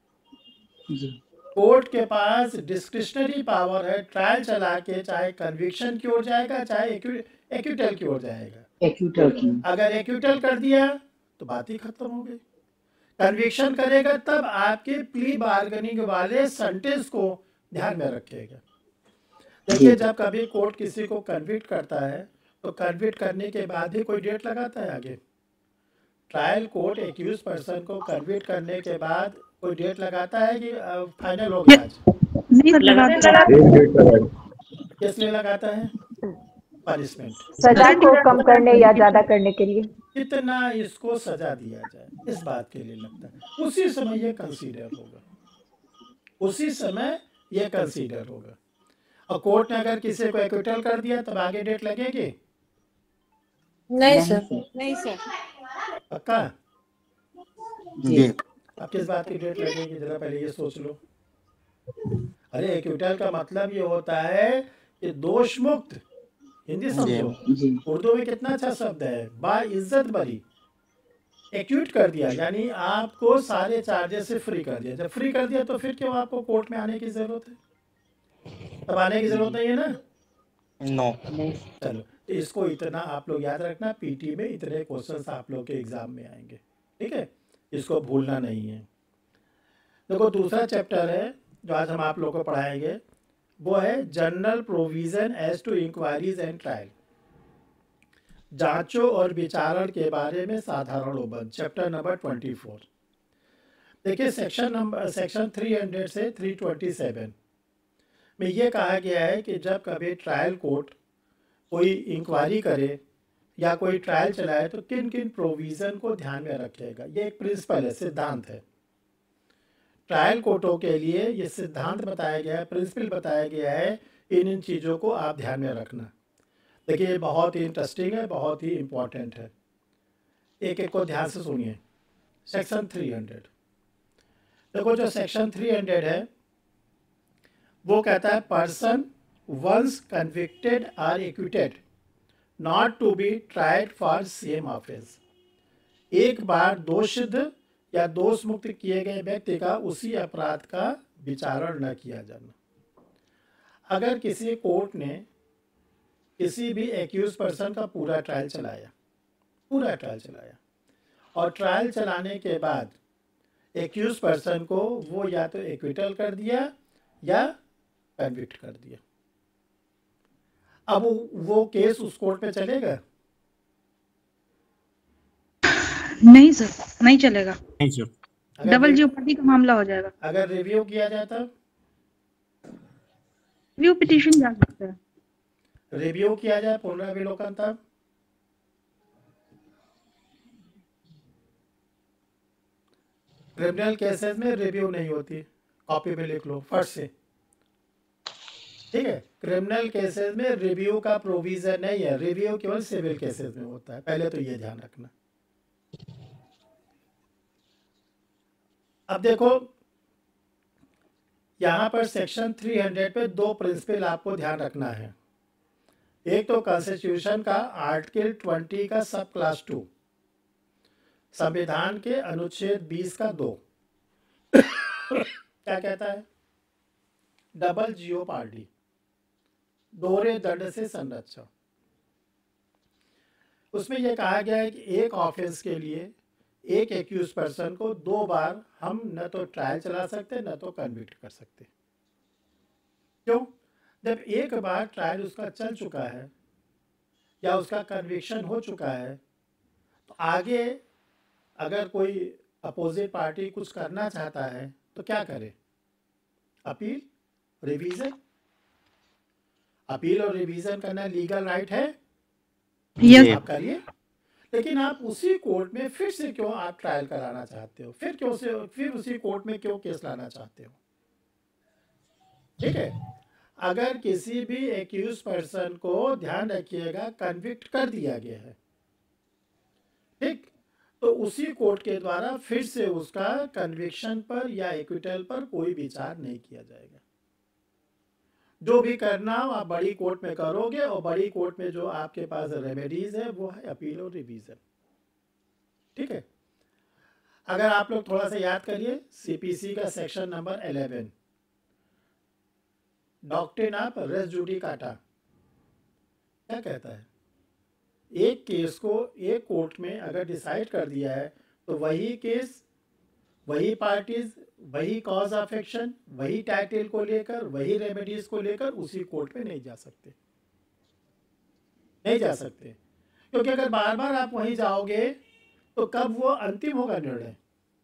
कोर्ट के पास डिस्क्रिशनरी पावर है, ट्रायल चला के चाहे कन्विक्शन की ओर जाएगा चाहे एक्विटल की ओर जाएगा। एक्यूटल की अगर एक्विटल कर दिया तो बात ही खत्म हो गई। कन्विक्शन करेगा तब आपके प्ली बार्गेनिंग वाले सेंटेंस को ध्यान में रखिएगा। देखिए जब कभी कोर्ट किसी को कन्विक्ट करता है तो कन्विक्ट करने के बाद ही कोई डेट लगाता है आगे। ट्रायल कोर्ट एक्यूज पर्सन को कन्विक्ट करने के बाद कोई डेट लगाता है कि फाइनल हो गया आज? नहीं लगाता। किस लिए लगाता है? पनिशमेंट, सजा को कम करने या ज्यादा करने के लिए। कितना इसको सजा दिया जाए इस बात के लिए लगता है। उसी समय ये कंसीडर होगा, उसी समय ये कंसीडर होगा। और कोर्ट ने अगर किसी को एक्विटल कर दिया तब आगे डेट लगेगी? नहीं सर, नहीं सर। पक्का? जी अब किस बात की डेट लगेगी जरा पहले ये सोच लो। अरे एक्विटल का मतलब ये होता है कि दोष मुक्त। हिंदी समझो, जी उर्दू में कितना अच्छा शब्द है, बा इज्जत बरी। एक्यूट कर दिया यानी आपको सारे चार्जेस से फ्री कर दिया। जब फ्री कर दिया तो फिर क्यों आपको कोर्ट में आने की जरूरत है? तब आने की जरूरत नहीं है ना? नो चलो तो इसको इतना आप लोग याद रखना, पीटी में इतने क्वेश्चंस आप लोग के एग्जाम में आएंगे, ठीक है? इसको भूलना नहीं है। देखो दूसरा चैप्टर है जो आज हम आप लोग को पढ़ाएंगे, वो है general provision as to inquiries and trial. जांचों और विचारण के बारे में साधारण उपबंध, चैप्टर नंबर ट्वेंटी फोर। देखिए section number section three hundred से थ्री ट्वेंटी सेवन में ये कहा गया है कि जब कभी ट्रायल कोर्ट कोई इंक्वायरी करे या कोई ट्रायल चलाए तो किन किन प्रोविज़न को ध्यान में रखेगा। ये एक प्रिंसिपल है, सिद्धांत है। ट्रायल कोर्टों के लिए ये सिद्धांत बताया गया है, प्रिंसिपल बताया गया है, इन इन चीज़ों को आप ध्यान में रखना। देखिए ये बहुत ही इंटरेस्टिंग है, बहुत ही इम्पोर्टेंट है। एक एक को ध्यान से सुनिए। सेक्शन थ्री हंड्रेड, देखो जो सेक्शन थ्री हंड्रेड है वो कहता है person once convicted or acquitted not to be tried for same offence. एक बार दोषित या दोष मुक्त किए गए व्यक्ति का उसी अपराध का विचारण न किया जाना। अगर किसी कोर्ट ने किसी भी एक्यूज पर्सन का पूरा ट्रायल चलाया पूरा ट्रायल चलाया और ट्रायल चलाने के बाद एक्यूज पर्सन को वो या तो एक्विटल कर दिया या कन्विक्ट कर दिया, अब वो केस उस कोर्ट में चलेगा? नहीं सर, नहीं चलेगा। नहीं सर। डबल जीओपार्डी का मामला हो जाएगा। अगर रिव्यू किया जाए तब रिव्यू पिटीशन जा सकता है। रिव्यू किया जाए पुनरावलोकन तब क्रिमिनल केसेस में रिव्यू नहीं होती, कॉपी में लिख लो फट से, ठीक है। क्रिमिनल केसेस में रिव्यू का प्रोविजन नहीं है, रिव्यू केवल सिविल केसेस में होता है, पहले तो ये ध्यान रखना। अब देखो यहाँ पर सेक्शन थ्री हंड्रेड पे दो प्रिंसिपल आपको ध्यान रखना है। एक तो कॉन्स्टिट्यूशन का आर्टिकल ट्वेंटी का सब क्लास टू, संविधान के अनुच्छेद बीस का दो क्या कहता है? डबल जीओपार्डी, दोहरे दंड से संरक्षण। उसमें यह कहा गया है कि एक ऑफेंस के लिए एक एक्यूज पर्सन को दो बार हम न तो ट्रायल चला सकते न तो कन्विक्ट कर सकते। क्यों? जब एक बार ट्रायल उसका चल चुका है या उसका कन्विक्शन हो चुका है तो आगे अगर कोई अपोजिट पार्टी कुछ करना चाहता है तो क्या करे? Appeal, revision. अपील और रिवीजन करना लीगल राइट है, यस आप करिए। लेकिन आप उसी कोर्ट में फिर से क्यों आप ट्रायल कराना चाहते हो? फिर क्यों से फिर उसी कोर्ट में क्यों केस लाना चाहते हो? ठीक है। अगर किसी भी एक्यूज पर्सन को, ध्यान रखिएगा, कन्विक्ट कर दिया गया है, ठीक, तो उसी कोर्ट के द्वारा फिर से उसका कन्विक्शन पर या एक्विटल पर कोई विचार नहीं किया जाएगा। जो भी करना हो आप बड़ी कोर्ट में करोगे और बड़ी कोर्ट में जो आपके पास रेमेडीज है वो है अपील और रिवीजन, ठीक है। अगर आप लोग थोड़ा सा याद करिए सीपीसी का section number eleven, doctrine of res judicata क्या कहता है? एक केस को एक कोर्ट में अगर डिसाइड कर दिया है तो वही केस, वही पार्टीज, वही कॉज ऑफ एक्शन, वही टाइटल को लेकर, वही रेमेडीज को लेकर उसी कोर्ट में नहीं जा सकते, नहीं जा सकते। क्योंकि अगर बार बार आप वहीं जाओगे तो कब वो अंतिम होगा निर्णय?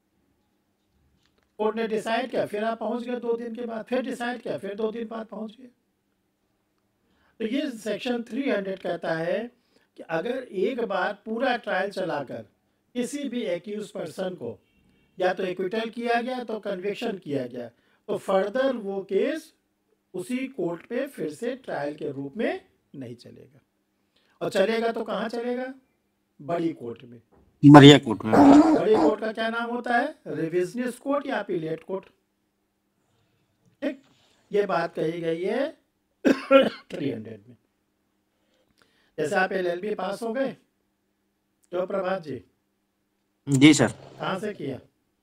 कोर्ट ने डिसाइड किया, फिर आप पहुंच गए दो दिन के बाद, फिर डिसाइड किया, फिर दो दिन बाद पहुंच गए। तो ये सेक्शन थ्री हंड्रेड कहता है कि अगर एक बार पूरा ट्रायल चलाकर किसी भी एक्यूज पर्सन को या तो एक्विटल किया गया तो कन्विक्शन किया गया तो फर्दर वो केस उसी कोर्ट पे फिर से ट्रायल के रूप में नहीं चलेगा। और चलेगा तो कहाँ चलेगा? बड़ी कोर्ट में, बढ़िया कोर्ट में। बड़ी कोर्ट का क्या नाम होता है? रिविजनिस्ट कोर्ट या अपीलेट कोर्ट, ठीक। ये बात कही गई है थ्री हंड्रेड में। जैसे आप एलएलबी पास हो गए तो प्रभात जी? जी सर। कहाँ से किया?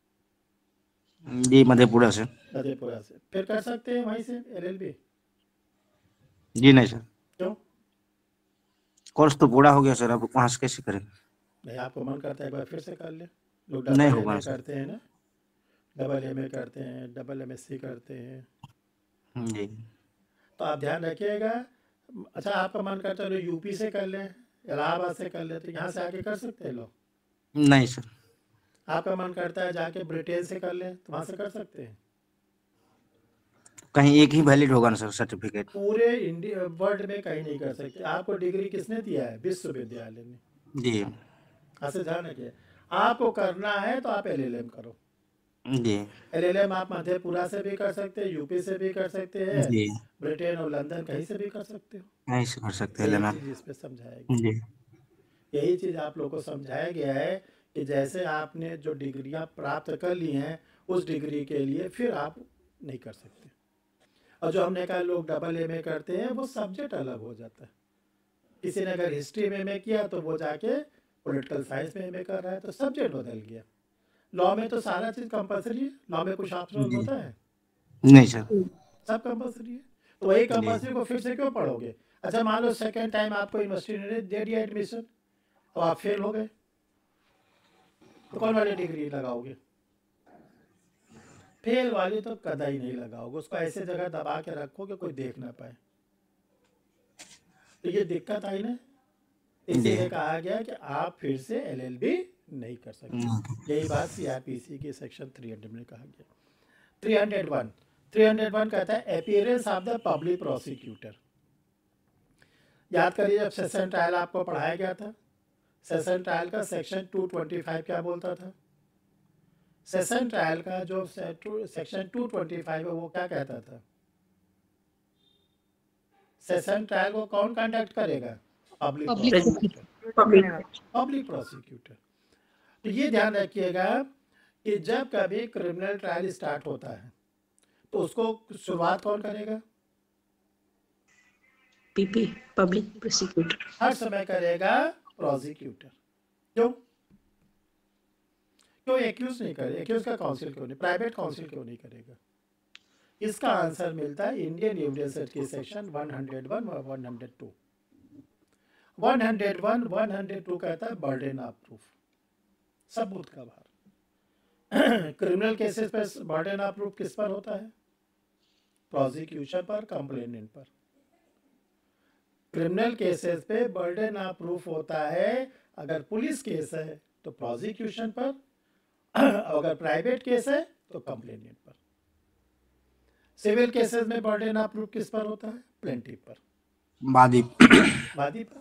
जी मधेपुरा से। मधेपुरा से। फिर कर सकते हैं वहीं से एलएलबी? जी नहीं सर। क्यों? कोर्स तो पूरा हो गया सर, अब वहाँ से कैसे करें? नहीं, आपको मन करता है एक बार फिर से कर ले। लोग नहीं डबल होगा एम ए सर। करते हैं ना, डबल एम ए करते हैं, डबल एम एस सी करते हैं, जी तो आप ध्यान रखिएगा। अच्छा आपका मन करता है यूपी से कर लें इलाहाबाद से कर लेते, यहाँ से आके कर सकते हैं लोग। नहीं सर, आपका मन करता है जाके ब्रिटेन से कर लें तो वहाँ से कर सकते हैं। कहीं एक ही वैलिड होगा ना सर सर्टिफिकेट? पूरे इंडिया वर्ल्ड में कहीं नहीं कर सकते। आपको डिग्री किसने दिया है? विश्वविद्यालय ने। जी ऐसे ध्यान रखिए, आपको करना है तो आप एल एल एम करो। जी एल एल एम आप मधेपुरा से भी कर सकते हैं, यूपी से भी कर सकते हैं, जी, ब्रिटेन और लंदन कहीं से भी कर सकते हो। नहीं से कर सकते हैं यही मैम। चीज़ इस पे समझाया गया, जी यही चीज़ आप लोगों को समझाया गया है कि जैसे आपने जो डिग्रियां प्राप्त कर ली हैं उस डिग्री के लिए फिर आप नहीं कर सकते। और जो हमने कहा लोग डबल एम ए करते हैं वो सब्जेक्ट अलग हो जाता है। किसी ने अगर हिस्ट्री में एम ए किया तो वो जाके पॉलिटिकल साइंस में एम ए कर रहा है तो सब्जेक्ट बदल गया। लॉ में तो सारा चीज़ कंपलसरी है, लॉ में कुछ ऑप्शनल जी। होता है? नहीं सर। सब कंपलसरी है, तो वही कंपलसरी को फिर से क्यों पढ़ोगे? अच्छा मान लो सेकेंड टाइम आपको यूनिवर्सिटी ने दे दिया एडमिशन और आप फेल हो गए तो कौन वाली डिग्री लगाओगे? फेल वाली तो कदा ही नहीं लगाओगे, उसको ऐसे जगह दबा के रखो कि कोई देख ना पाए। तो ये दिक्कत आई ना, इसीलिए कहा गया कि आप फिर से एल एल बी नहीं कर सकते। यही बात सी आर पी सी के सेक्शन थ्री हंड्रेड में कहा गया। Three hundred one three hundred one कहता है appearance of the public prosecutor. याद करिए जब सेशन ट्रायल आपको पढ़ाया गया था, सेशन ट्रायल का सेक्शन टू ट्वेंटी फाइव क्या बोलता था? सेशन ट्रायल का जो सेक्शन टू ट्वेंटी फाइव है वो क्या कहता था? सेशन ट्रायल को कौन कंडक्ट करेगा? Public prosecutor. Public prosecutor. तो ये ध्यान रखिएगा कि जब कभी क्रिमिनल ट्रायल स्टार्ट होता है तो उसको शुरुआत कौन करेगा? PP, public prosecutor. हर समय करेगा प्रोसिक्यूटर। क्यों? क्यों एक्यूज नहीं करे? एक्यूज का काउंसिल क्यों नहीं, प्राइवेट काउंसिल क्यों नहीं करेगा? इसका आंसर मिलता है इंडियन एविडेंस एक्ट के सेक्शन वन हंड्रेड वन और one hundred two. One hundred one one hundred two कहता है बर्डन ऑफ प्रूफ, सबूत का भार। क्रिमिनल केसेस पर बर्डन ऑफ प्रूफ किस पर होता है? प्रोसिक्यूशन पर, कंप्लेनेंट पर। क्रिमिनल केसेस पे बर्डन ऑफ प्रूफ होता है, अगर पुलिस केस है तो प्रोसिक्यूशन पर, अगर प्राइवेट केस है तो कंप्लेनेंट पर। सिविल केसेस में बर्डन ऑफ प्रूफ किस पर होता है? प्लेंटिफ पर, वादी वादी पर।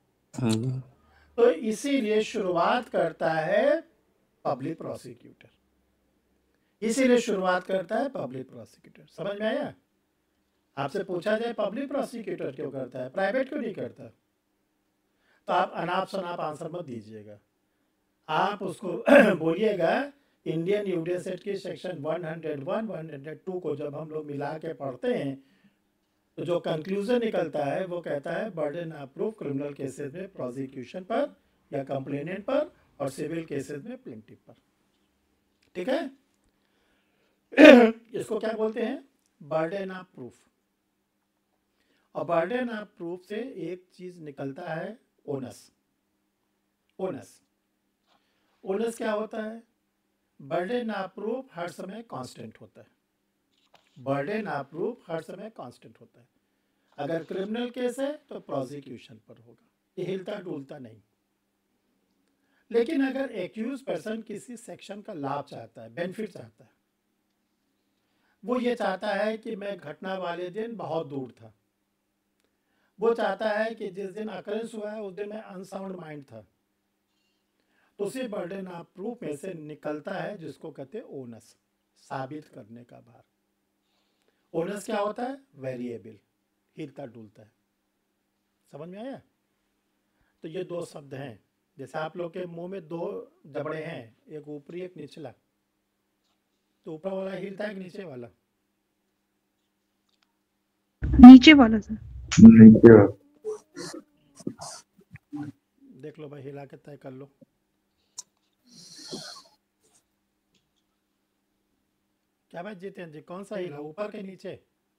तो इसीलिए शुरुआत करता है पब्लिक प्रोसिक्यूटर, इसीलिए शुरुआत करता है पब्लिक प्रोसिक्यूटर। समझ में आया? आपसे पूछा जाए पब्लिक प्रोसिक्यूटर क्यों करता है, प्राइवेट क्यों नहीं करता, तो आप अनाप शनाप आंसर मत दीजिएगा। आप उसको बोलिएगा इंडियन एविडेंस एक्ट की section one hundred one one hundred two को जब हम लोग मिला के पढ़ते हैं तो जो कंक्लूजन निकलता है वो कहता है burden of proof criminal cases में प्रोसिक्यूशन पर या कंप्लेनेंट पर, और सिविल केसेस में प्लेंटिफ पर। ठीक है? इसको क्या बोलते हैं? Burden of proof. और बर्डन ऑफ प्रूफ से एक चीज निकलता है ओनस। ओनस ओनस क्या होता है? बर्डन ऑफ प्रूफ हर समय कांस्टेंट होता है। बर्डन ऑफ प्रूफ हर समय कांस्टेंट होता है। अगर क्रिमिनल केस है तो प्रोसिक्यूशन पर होगा, ये हिलता डुलता नहीं। लेकिन अगर एक्यूज पर्सन किसी सेक्शन का लाभ चाहता है, बेनिफिट चाहता है, वो ये चाहता है कि मैं घटना वाले दिन बहुत दूर था, वो चाहता है कि जिस दिन अकरेंस हुआ है उस दिन मैं अनसाउंड माइंड था, तो उसी बर्डन ऑफ प्रूफ में से निकलता है जिसको कहते हैं ओनस, साबित करने का भार। ओनस क्या होता है? वेरिएबल, हिलता डुलता है। समझ में आया? तो ये दो शब्द हैं, जैसे आप लोग के मुंह में दो जबड़े हैं, एक ऊपरी एक निचला, तो ऊपर वाला हिलता है कि नीचे वाला? नीचे वाला सर। नीचे वाला। देख लो भाई, हिला के तय कर लो। क्या भाई जितेंद्र जी, कौन सा हिला, ऊपर के नीचे?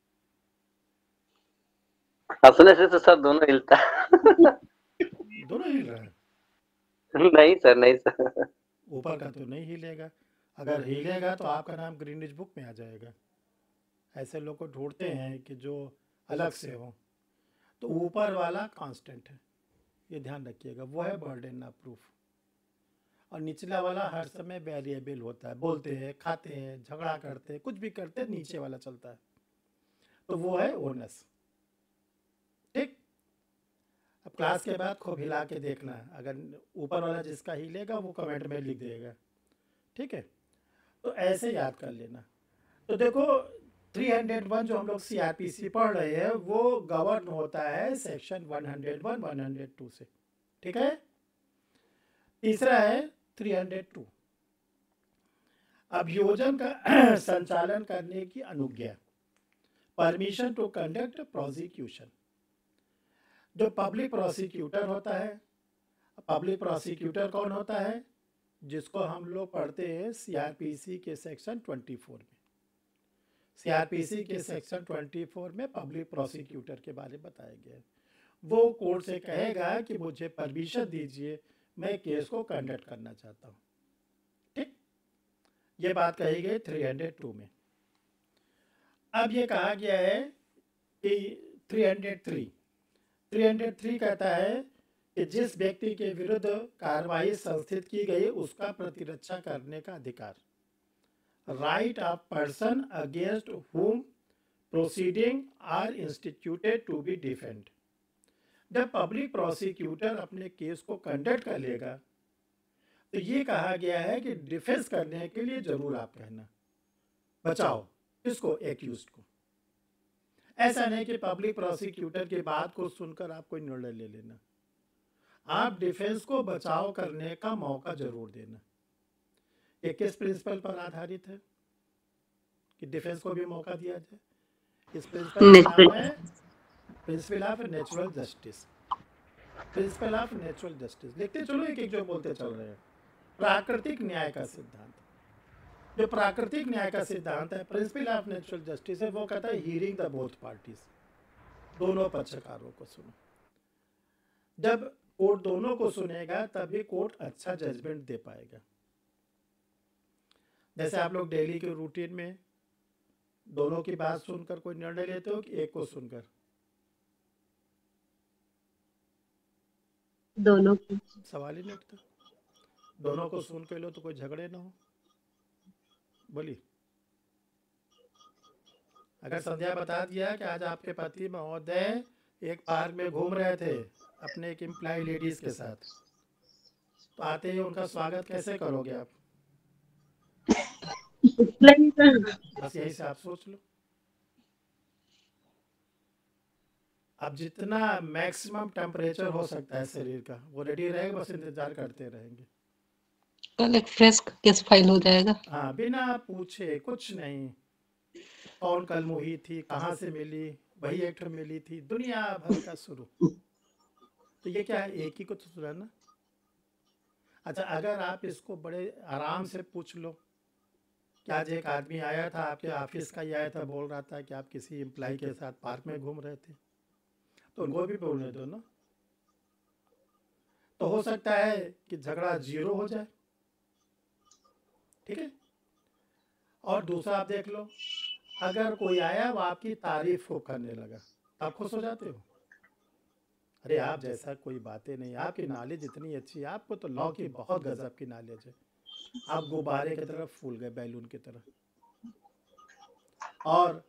हंसने से तो सर दोनों हिलता है। दोनों हिल रहा है? नहीं सर, नहीं सर। ऊपर का तो नहीं हिलेगा, अगर हिलेगा तो आपका नाम ग्रीनिच बुक में आ जाएगा। ऐसे लोग को ढूंढते हैं कि जो अलग से हो, तो ऊपर वाला कांस्टेंट है, ये ध्यान रखिएगा, वो है बर्डन ऑफ प्रूफ। और निचला वाला हर समय वेरिएबल होता है, बोलते हैं, खाते हैं, झगड़ा करते हैं, कुछ भी करते हैं, नीचे वाला चलता है, तो वो है ओनस। ठीक, अब क्लास के बाद खूब हिला के देखना, अगर ऊपर वाला जिसका हिलेगा वो कमेंट में लिख देगा। ठीक है, तो ऐसे याद कर लेना। तो देखो तीन सौ एक जो हम लोग सीआरपीसी पढ़ रहे हैं वो गवर्न होता है सेक्शन एक सौ एक, एक सौ दो से। ठीक है, तीसरा है तीन सौ दो, अभियोजन का संचालन करने की अनुज्ञा, परमिशन टू कंडक्ट प्रोसिक्यूशन। जो पब्लिक प्रोसिक्यूटर होता है, पब्लिक प्रोसिक्यूटर कौन होता है? जिसको हम लोग पढ़ते हैं सीआरपीसी के सेक्शन चौबीस में। सीआरपीसी के सेक्शन चौबीस में पब्लिक प्रोसिक्यूटर के बारे में बताया गया है। वो कोर्ट से कहेगा कि मुझे परमिशन दीजिए, मैं केस को कंडक्ट करना चाहता हूँ। ठीक, ये बात कही गई तीन सौ दो में। अब ये कहा गया है कि तीन सौ तीन तीन सौ तीन कहता है कि जिस व्यक्ति के विरुद्ध कार्रवाई संस्थित की गई उसका प्रतिरक्षा करने का अधिकार, right of person against whom proceeding are instituted to be defend। जब पब्लिक प्रोसिक्यूटर अपने केस को कंडक्ट कर लेगा तो ये कहा गया है कि डिफेंस करने के लिए जरूर आप कहना, बचाओ किसको? एक्यूज्ड को। ऐसा नहीं कि पब्लिक प्रोसिक्यूटर की बात को सुनकर आप कोई निर्णय ले लेना, आप डिफेंस को बचाव करने का मौका जरूर देना। ये किस प्रिंसिपल पर आधारित है कि डिफेंस को भी मौका दिया जाए? इस प्रिंसिपल का नाम है principle of natural justice. Principle of natural justice लिखते चलो, एक एक जो बोलते चल रहे हैं। प्राकृतिक न्याय का सिद्धांत, जो प्राकृतिक न्याय का सिद्धांत है, प्रिंसिपल ऑफ नेचुरल जस्टिस है, वो कहता है हियरिंग द बोथ पार्टीज, दोनों पक्षकारों को सुनो। जब कोर्ट दोनों को सुनेगा तभी कोर्ट अच्छा जजमेंट दे पाएगा। जैसे आप लोग डेली के रूटीन में दोनों की बात सुनकर कोई निर्णय लेते हो कि एक को सुनकर? दोनों की। सवाल ही नहीं उठता। दोनों को सुन के लो तो कोई झगड़े ना हो। बोली, अगर संध्या बता दिया कि आज आपके पति महोदय एक पार्क में घूम रहे थे अपने एक एम्प्लॉय लेडीज के साथ, तो आते ही उनका स्वागत कैसे करोगे आप? बस यही से आप सोच लो। अब जितना मैक्सिमम टेम्परेचर हो सकता है शरीर का वो रेडी रहेगा, बस इंतजार करते रहेंगे। कल एक फ्रेश केस फाइल हो जाएगा। हाँ, बिना पूछे कुछ नहीं, कौन कल मुही थी, कहाँ से मिली, वही एक मिली थी, दुनिया भर का शुरू। तो ये क्या है? एक ही को तो सुनाना। अच्छा, अगर आप इसको बड़े आराम से पूछ लो कि आज एक आदमी आया था आपके ऑफिस का, ही आया था, बोल रहा था कि आप किसी एम्प्लॉय के साथ पार्क में घूम रहे थे, तो उनको भी बोलने दो ना। तो हो सकता है कि झगड़ा जीरो हो जाए। ठीक है, और दूसरा आप देख लो, अगर कोई आया वो आपकी तारीफ को करने लगा, आप खुश हो जाते हो? अरे आप जैसा कोई बातें नहीं, आपकी नॉलेज इतनी अच्छी है, आपको तो लॉ की बहुत गजब की नॉलेज है, आप गुब्बारे की तरफ फूल गए, बैलून की तरह। और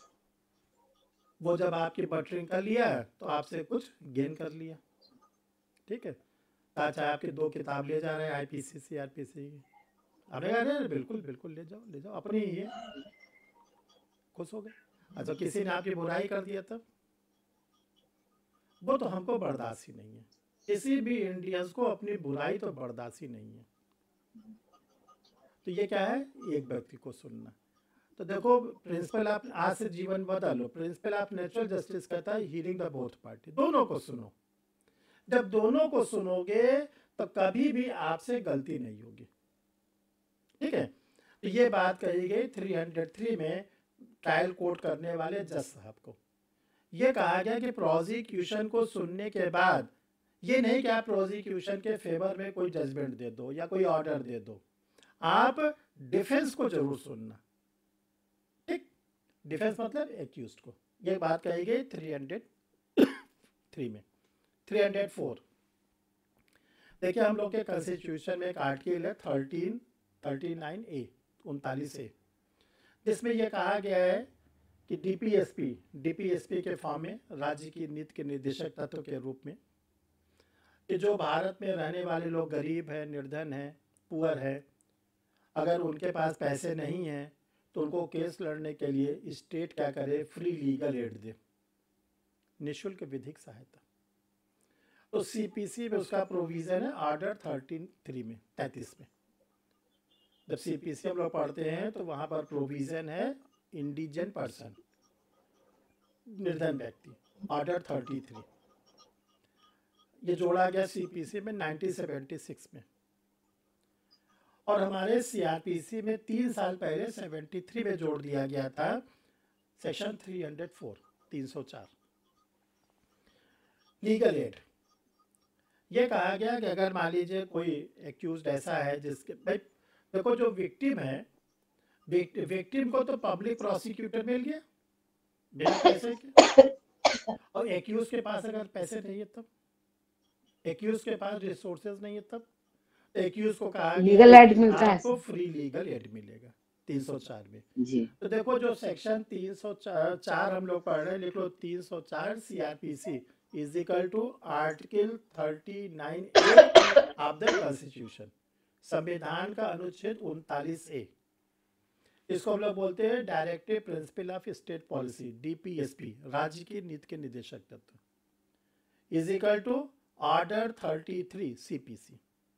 वो जब आपकी बटरिंग कर लिया तो आपसे कुछ गेन कर लिया। ठीक है, चाहे आपकी दो किताब ले जा रहे हैं आईपीसी सीआरपीसी की, अरे अरे बिल्कुल बिल्कुल ले जाओ ले जाओ, अपनी ही है, खुश हो गए। अच्छा, किसी ने आपकी बुराई कर दिया तब? वो तो हमको बर्दाश्त ही नहीं है, किसी भी इंडियंस को अपनी बुराई तो बर्दाश्त ही नहीं है। तो ये क्या है? एक व्यक्ति को सुनना। तो देखो, प्रिंसिपल आप आज से जीवन बदलो। प्रिंसिपल ऑफ नेचुरल जस्टिस कहता है हियरिंग द बोथ पार्टी, दोनों को सुनो। जब दोनों को सुनोगे तो कभी भी आपसे गलती नहीं होगी। ठीक है, तो ये बात कही गई तीन सौ तीन में ट्रायल कोर्ट करने वाले जज साहब को। ये कहा गया कि प्रोसिक्यूशन को सुनने के बाद ये नहीं कि आप प्रोसिक्यूशन के फेवर में कोई जजमेंट दे दो या कोई ऑर्डर दे दो, आप डिफेंस को जरूर सुनना। ठीक, डिफेंस मतलब एक्यूज्ड को। ये बात कही गई तीन सौ तीन में। तीन सौ चार देखिए हम लोग के कॉन्स्टिट्यूशन में एक आर्टिकल है थर्टीन थर्टी नाइन ए उनतालीस ए, जिसमें यह कहा गया है कि डीपीएसपी डीपीएसपी के फॉर्म में राज्य की नीति के निर्देशक तत्व के रूप में कि जो भारत में रहने वाले लोग गरीब हैं, निर्धन हैं, पुअर है, अगर उनके पास पैसे नहीं हैं तो उनको केस लड़ने के लिए स्टेट क्या करे, फ्री लीगल एड दे, निःशुल्क विधिक सहायता। तो सीपीसी में उसका प्रोविज़न है ऑर्डर थर्टीन थ्री में तैंतीस में। जब सीपीसी हम लोग पढ़ते हैं तो वहाँ पर प्रोविज़न है इंडिजेंट पर्सन, निर्धन व्यक्ति, ऑर्डर थर्टी थ्री। ये जोड़ा गया सीपीसी में नाइनटीन सेवेंटी सिक्स में, और हमारे सीआरपीसी में तीन साल पहले सेवेंटी थ्री में जोड़ दिया गया था सेक्शन थ्री हंड्रेड फोर, तीन सौ चार, लीगल एड। ये कहा गया कि अगर मान लीजिए कोई एक्यूज्ड ऐसा है जिसके, भाई देखो जो विक्टिम है, विक्टिम को तो पब्लिक प्रोसिक्यूटर मिल गया बिना पैसे के, और एक्यूज के पास अगर पैसे नहीं है तब, एक्यूज के पास रिसोर्सेज नहीं है तब, तो एक्यूज को कहा लीगल एड मिलता है, आपको फ्री लीगल एड मिलेगा तीन सौ चार में जी। तो देखो जो सेक्शन तीन सौ चार हम लोग पढ़ रहे हैं, लिख लो तीन सौ चार CrPC is equal to article thirty nine A of the constitution, संविधान का अनुच्छेद उनतालीस ए। इसको हम लोग बोलते हैं directive principle of state policy, DPSP, राज्य की नीति के निर्देशक तत्व, is equal to order thirty three CPC.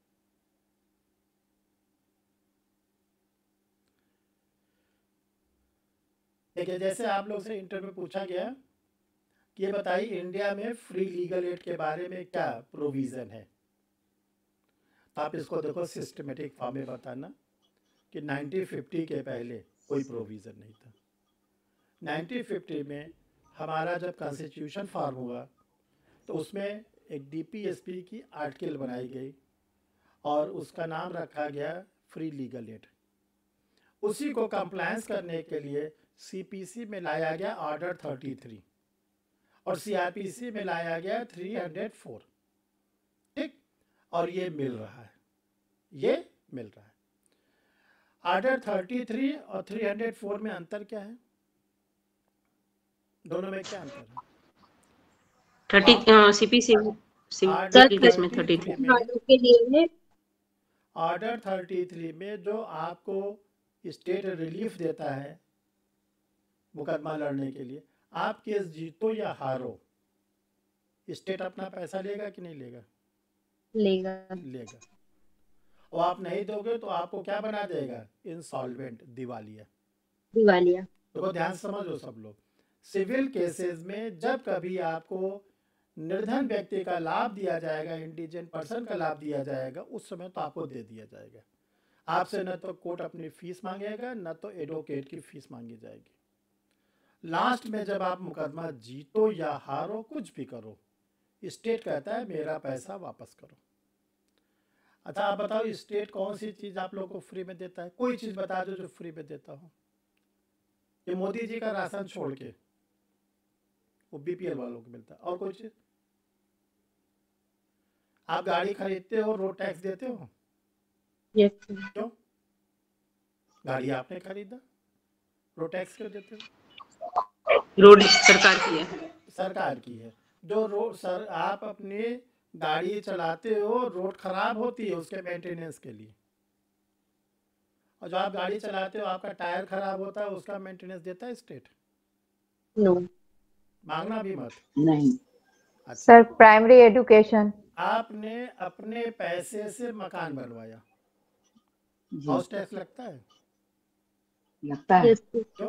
देखिए जैसे आप लोग से इंटरव्यू पूछा गया कि ये बताइए इंडिया में फ्री लीगल एड के बारे में क्या प्रोविज़न है, तो आप इसको देखो सिस्टमेटिक फॉर्म में बताना कि नाइनटीन फिफ्टी के पहले कोई प्रोविज़न नहीं था। नाइनटीन फिफ्टी में हमारा जब कॉन्स्टिट्यूशन फॉर्म हुआ तो उसमें एक डीपीएसपी की आर्टिकल बनाई गई और उसका नाम रखा गया फ्री लीगल एड। उसी को कंप्लायंस करने के लिए सीपीसी में लाया गया ऑर्डर थर्टी थ्री और सीआरपीसी में लाया गया थ्री हंड्रेड फोर, ठीक, और ये मिल रहा है, ये मिल रहा है। ऑर्डर थर्टी थ्री और थ्री हंड्रेड फोर में अंतर क्या है, दोनों में क्या अंतर है? थर्टी सीपीसी केस में थर्टी थ्री के लिए ऑर्डर थर्टी थ्री में जो आपको स्टेट रिलीफ देता है मुकदमा लड़ने के लिए, आप केस जीतो या हारो, स्टेट अपना पैसा लेगा कि नहीं लेगा? लेगा लेगा। और आप नहीं दोगे तो आपको क्या बना देगा? इंसॉल्वेंट, दिवालिया। दिवालिया। तो ध्यान समझो सब लोग, सिविल केसेस में जब कभी आपको निर्धन व्यक्ति का लाभ दिया जाएगा, इंडिजेंट पर्सन का लाभ दिया जाएगा, उस समय तो आपको दे दिया जाएगा। आपसे न तो कोर्ट अपनी फीस मांगेगा, न तो एडवोकेट की फीस मांगी जाएगी। लास्ट में जब आप मुकदमा जीतो या हारो, कुछ भी करो, स्टेट कहता है मेरा पैसा वापस करो। अच्छा आप बताओ स्टेट कौन सी चीज़ आप लोगों को फ्री में देता है? कोई चीज़ बता दो जो फ्री में देता हो। ये मोदी जी का राशन छोड़ के वो बीपीएल वालों को मिलता है। और कोई चीज़? आप गाड़ी खरीदते हो, रोड टैक्स देते हो? क्यों? गाड़ी आपने खरीदा, रोड टैक्स क्यों देते हो? रोड सरकार की है, सरकार की है। जो रोड सर आप अपनी गाड़ी चलाते हो, रोड खराब होती है उसके मेंटेनेंस के लिए, और जो आप गाड़ी चलाते हो आपका टायर खराब होता है, उसका मेंटेनेंस देता है स्टेट? नो, मांगना भी मत। नहीं। अच्छा, सर प्राइमरी एजुकेशन आपने अपने पैसे से मकान बनवाया, हाउस टैक्स लगता है? लगता है। क्यों?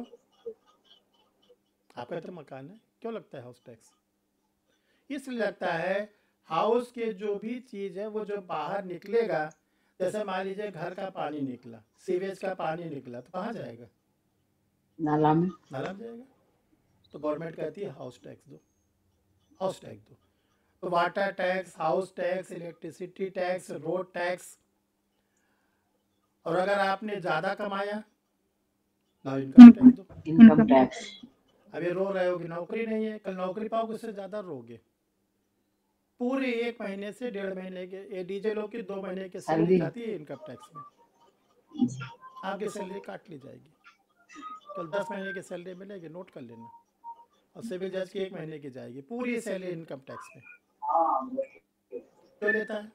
आपका तो मकान है, क्यों लगता है हाउस टैक्स? इसलिए लगता है हाउस के जो भी चीज़ है वो जो बाहर निकलेगा, जैसे मान लीजिए घर का पानी निकला, सीवेज का पानी निकला, तो कहाँ जाएगा? नाला में। नाला में जाएगा। तो गवर्नमेंट कहती है हाउस टैक्स दो, हाउस टैक्स दो। तो water tax, house tax, electricity tax, road tax. और अगर आपने ज़्यादा कमाया ना, इनकम टैक्स दो। Income tax. अभी रो रहे हो कि नौकरी नहीं है, कल नौकरी पाओगे उससे ज़्यादा रोगे। पूरे एक महीने से डेढ़ महीने के ये डीजे लोग की दो महीने की सैलरी जाती है इनकम टैक्स में, आपकी सैलरी काट ली जाएगी। कल दस महीने की सैलरी मिलेगी, नोट कर लेना। और सिविल जज की एक महीने की जाएगी, पूरी सैलरी इनकम टैक्स में तो लेता है।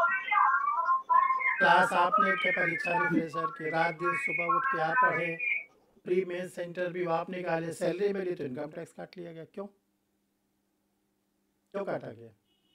क्लास आपने के परीक्षा रिफ्रेशर की, रात दिन सुबह उठ के आप पढ़े, प्री मेंस इंटरव्यू आप निकाले, सैलरी मिली तो इनकम टैक्स काट लिया गया। क्यों क्यों काटा गया?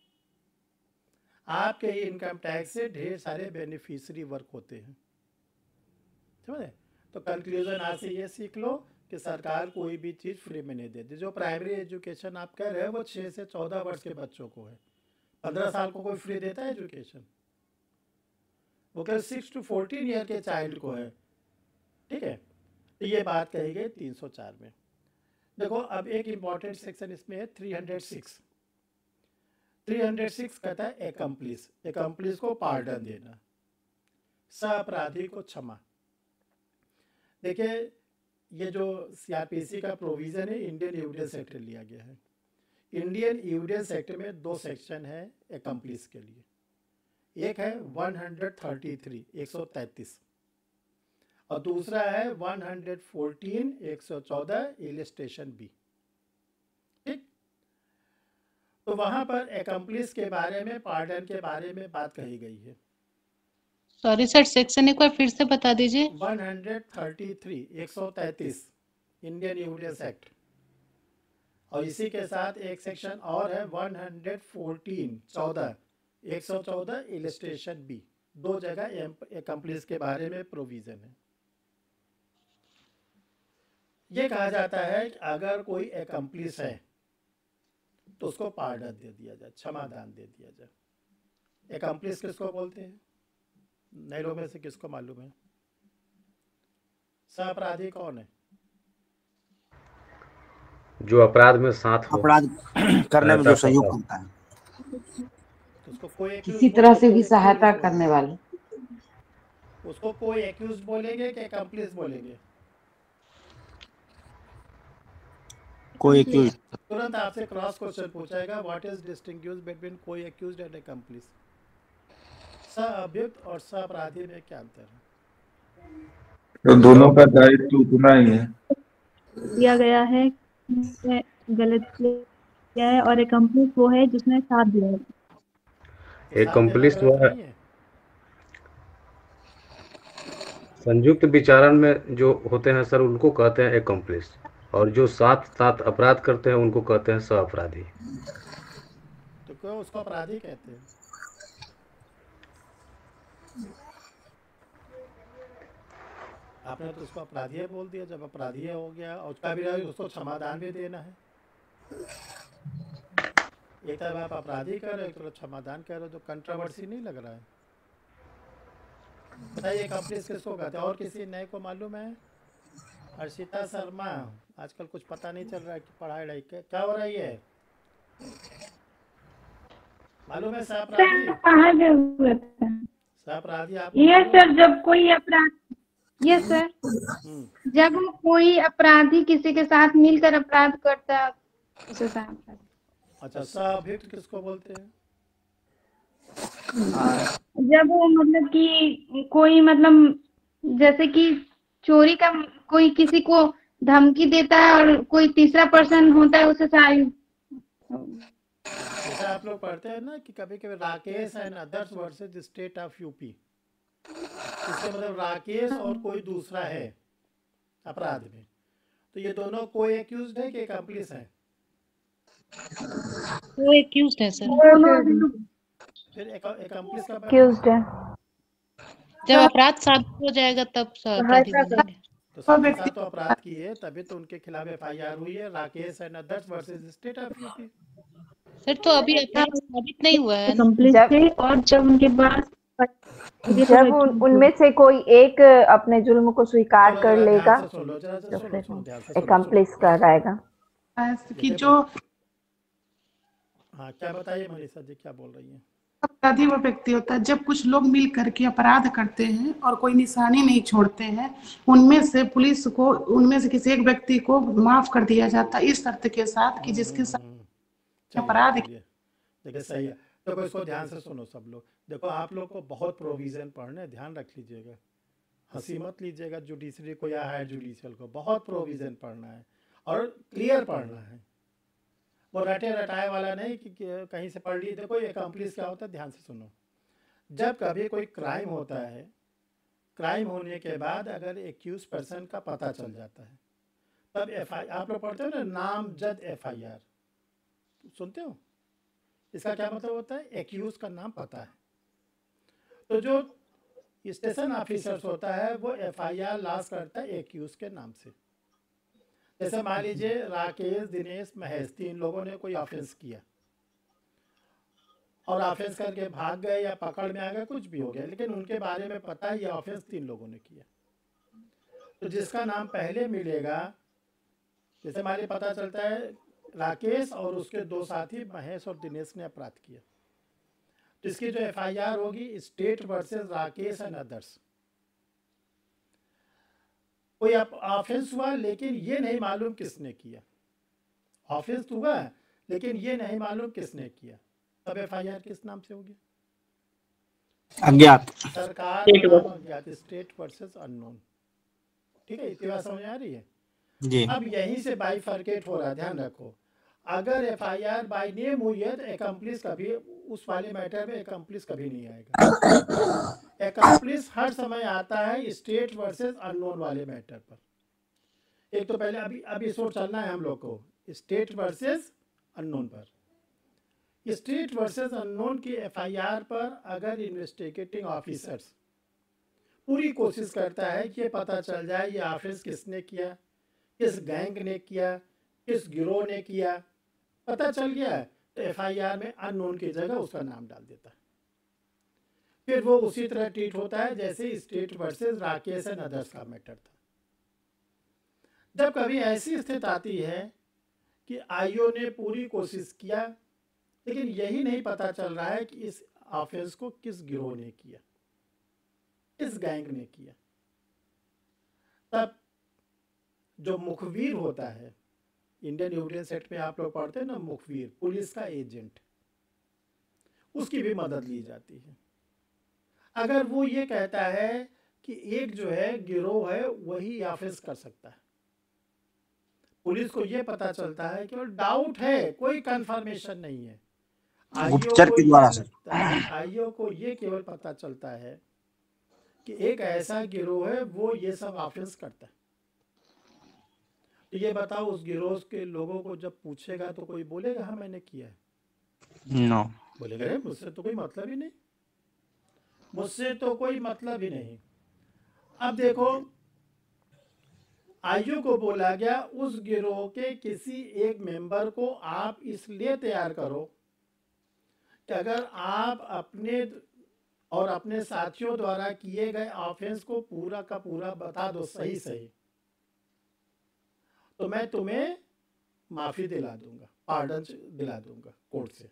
आपके इनकम टैक्स से ढेर सारे बेनिफिशियरी वर्क होते हैं, समझे? तो कंक्लूजन आज से ये सीख लो कि सरकार कोई भी चीज़ फ्री में नहीं देती। जो प्राइमरी एजुकेशन आप कह रहे हो वो छः से चौदह वर्ष के बच्चों को है, पंद्रह साल को कोई फ्री देता है एजुकेशन? वो कह सिक्स टू फोर्टीन ईयर के चाइल्ड को है, ठीक है। तो ये बात कही गई तीन सौ चार में। देखो अब एक इम्पॉर्टेंट सेक्शन इसमें है three hundred six. Three hundred six कहता है एकम्प्लिस, एकम्प्लिस को पार्डन देना, सहअपराधी को क्षमा। देखिए ये जो सीआरपीसी का प्रोविज़न है इंडियन एविडेंस एक्ट लिया गया है। इंडियन एविडेंस एक्ट में दो सेक्शन है एकम्प्लिस के लिए, एक है वन हंड्रेड थर्टी थ्री एक सौ तैंतीस और दूसरा है वन हंड्रेड फोर्टीन एक सौ चौदह इलिस्ट्रेशन बी, ठीक। तो वहाँ पर एकम्प्लिस के बारे में, पार्डन के बारे में बात कही गई है। सॉरी सर, सेक्शन एक बार फिर से बता दीजिए। वन हंड्रेड थर्टी थ्री एक सौ तैंतीस इंडियन एविडेंस एक्ट, और इसी के साथ एक सेक्शन और है वन हंड्रेड फोर्टीन चौदह एक सौ चौदह इलिस्ट्रेशन बी। दो जगह एकम्प्लिस के बारे में प्रोविज़न है। ये कहा जाता है कि अगर कोई एकम्प्लिस है तो उसको पार्डन दे दिया जाए, क्षमादान दे दिया जाए। एकम्प्लिस किसको बोलते हैं? नए लोगों में से किसको मालूम है? सहअपराधी कौन है? जो अपराध में साथ हो, अपराध करने में जो सहयोग करता है, तो उसको कोई किसी तरह से भी सहायता करने वाले, उसको कोई एक्यूज बोलेंगे कि एकम्प्लिस बोलेंगे? कोई एक्यूज। तुरंत आपसे क्रॉस क्वेश्चन पूछेगा, व्हाट इज डिस्टिंग्विश बिटवीन कोई एक्यूज्ड एंड एकम्प्लिस? सहअभियुक्त और सहअपराधी में क्या अंतर है? तो दोनों का दायित्व उतना ही है। दिया गया है गलत किया है और एकम्प्लिस वो है जिसने साथ दिया है। एकम्प्लिस वो है संयुक्त विचारण में जो होते हैं सर, उनको कहते हैं एकम्प्लिस, और जो साथ साथ अपराध करते हैं उनको कहते हैं सहअपराधी। तो क्यों उसको अपराधी कहते हैं? आपने तो उसको अपराधी बोल दिया। जब अपराधी हो गया और उसका भी उसको क्षमादान भी देना है। एक तरफ आप अपराधी कर रहे हो, एक तरफ क्षमादान कर रहे हो, तो कंट्रोवर्सी नहीं लग रहा है? बताइए एकम्प्लिस किसको कहते हैं? और किसी नए को मालूम है? हर्षिता शर्मा, आजकल कुछ पता नहीं चल रहा है कि पढ़ाई वढ़ाई क्या हो रही है, मालूम है? सहअपराधी सहअपराधी आप? ये सर जब कोई अपराध ये सर जब कोई अपराधी किसी के साथ मिलकर अपराध करता है उसे सहअपराधी। अच्छा, सहअभियुक्त किसको बोलते हैं? जब वो मतलब कि कोई मतलब जैसे कि चोरी का कोई किसी को धमकी देता है और कोई तीसरा पर्सन होता है उसे सहायक। जैसे आप लोग पढ़ते हैं ना कि कभी कभी Rakesh and others versus state of UP, इसके मतलब राकेश और कोई दूसरा है अपराध में, तो ये दोनों कोई एक्यूज्ड है कि एकम्प्लिस है? वो एक्यूज्ड है सर। फिर एकम्प्लिस का एक्यूज्ड है। जब अपराध साबित हो जाएगा तब सहअपराधी बनेंगे। तो सबके साथ तो अपराध किए तभी तो उनके खिलाफ एफ आई आर हुई है, Rakesh and others versus state of UP. Sir तो अभी अपराध साबित नहीं हुआ है ना? जब और जब उनके पास जब उन, उनमें से कोई एक अपने जुल्म को स्वीकार कर लेगा तो एकम्प्लिस कहलाएगा। कि जो हाँ, क्या बताइए मनीषा जी, क्या बोल रही हैं? अपराधी वो व्यक्ति होता है जब कुछ लोग मिल करके अपराध करते हैं और कोई निशानी नहीं छोड़ते हैं, उनमें से पुलिस को उनमें से किसी एक व्यक्ति को माफ कर दिया जाता है इस शर्त के साथ कि जिसके साथ अपराध। देखिए सही है। देखो इसको ध्यान से सुनो सब लोग। देखो आप लोग को बहुत प्रोविज़न पढ़ना है, ध्यान रख लीजिएगा, हंसी मत लीजिएगा जुडिशरी को या हायर जुडिशियल को। बहुत प्रोविज़न पढ़ना है और क्लियर पढ़ना है, वो रटे रटाए वाला नहीं कि, कि कहीं से पढ़ ली। देखो एक्म्प्लिस क्या होता है, ध्यान से सुनो। जब कभी कोई क्राइम होता है, क्राइम होने के बाद अगर एक्यूज पर्सन का पता चल जाता है, तब एफ आई आप लोग पढ़ते हो ना, नामजद एफ आई आर सुनते हो? इसका क्या मतलब होता है? एक्यूज का नाम पता है। तो जो स्टेशन ऑफिसर्स होता है वो एफ आई आर लॉन्च करता है एक्यूज के नाम से। जैसे मान लीजिए राकेश, दिनेश, महेश, तीन लोगों ने कोई ऑफेंस किया और ऑफेंस करके भाग गए या पकड़ में आ गए, कुछ भी हो गया, लेकिन उनके बारे में पता है ये ऑफेंस तीन लोगों ने किया। तो जिसका नाम पहले मिलेगा, जैसे मान लीजिए पता चलता है राकेश और उसके दो साथी महेश और दिनेश ने अपराध किया, तो इसकी जो एफ आई आर होगी state versus Rakesh and others. कोई ऑफेंस हुआ लेकिन ये नहीं मालूम किसने किया, ऑफेंस हुआ लेकिन ये नहीं मालूम किसने किया, तब एफ आई आर किस नाम से होगी? अज्ञात। सरकार का नाम अज्ञात, स्टेट वर्सेस अननोन। ठीक है, इतनी बात समझ आ रही है जी। अब यहीं से बाइफरकेट हो रहा है, ध्यान रखो। अगर F I R by name हुई है तो एक्म्प्लिस कभी उस वाले मैटर में एक्म्प्लिस कभी नहीं आएगा। एक्म्प्लिस हर समय आता है स्टेट वर्सेस अननोन वाले मैटर पर। एक तो पहले अभी अभी सोच चलना है हम लोग को स्टेट वर्सेस अननोन पर। स्टेट वर्सेस अननोन की एफ आई आर पर अगर इन्वेस्टिगेटिंग ऑफिसर्स पूरी कोशिश करता है कि ये पता चल जाए ये ऑफेंस किसने किया, किस गैंग ने किया, किस गिरोह ने किया, पता चल गया तो एफ आई आर में अननोन की जगह उसका नाम डाल देता है। फिर वो उसी तरह ट्रीट होता है जैसे state versus Rakesh and others का मैटर था। जब कभी ऐसी स्थिति आती है कि आईओ ने पूरी कोशिश किया लेकिन यही नहीं पता चल रहा है कि इस ऑफेंस को किस गिरोह ने किया, किस गैंग ने किया, तब जो मुखबिर होता है, इंडियन एविडेंस एक्ट में आप लोग पढ़ते हैं ना, मुखबिर पुलिस का एजेंट, उसकी भी मदद ली जाती है। अगर वो ये कहता है कि एक जो है गिरोह है वही ऑफेंस कर सकता है, पुलिस को ये पता चलता है कि डाउट है, कोई कंफर्मेशन नहीं है, गुप्तचर के द्वारा से आईओ को ये केवल पता चलता है कि एक ऐसा गिरोह है वो ये सब ऑफेंस करता है। तो ये बताओ उस गिरोह के लोगों को जब पूछेगा तो कोई बोलेगा हाँ मैंने किया है? नो। बोलेगा रे मुझसे तो कोई मतलब ही नहीं, मुझसे तो कोई मतलब ही नहीं। अब देखो आईओ को बोला गया उस गिरोह के किसी एक मेंबर को आप इसलिए तैयार करो कि अगर आप अपने और अपने साथियों द्वारा किए गए ऑफेंस को पूरा का पूरा बता दो सही सही, तो मैं तुम्हें माफी दिला दूंगा, पार्डन दिला दूंगा कोर्ट से।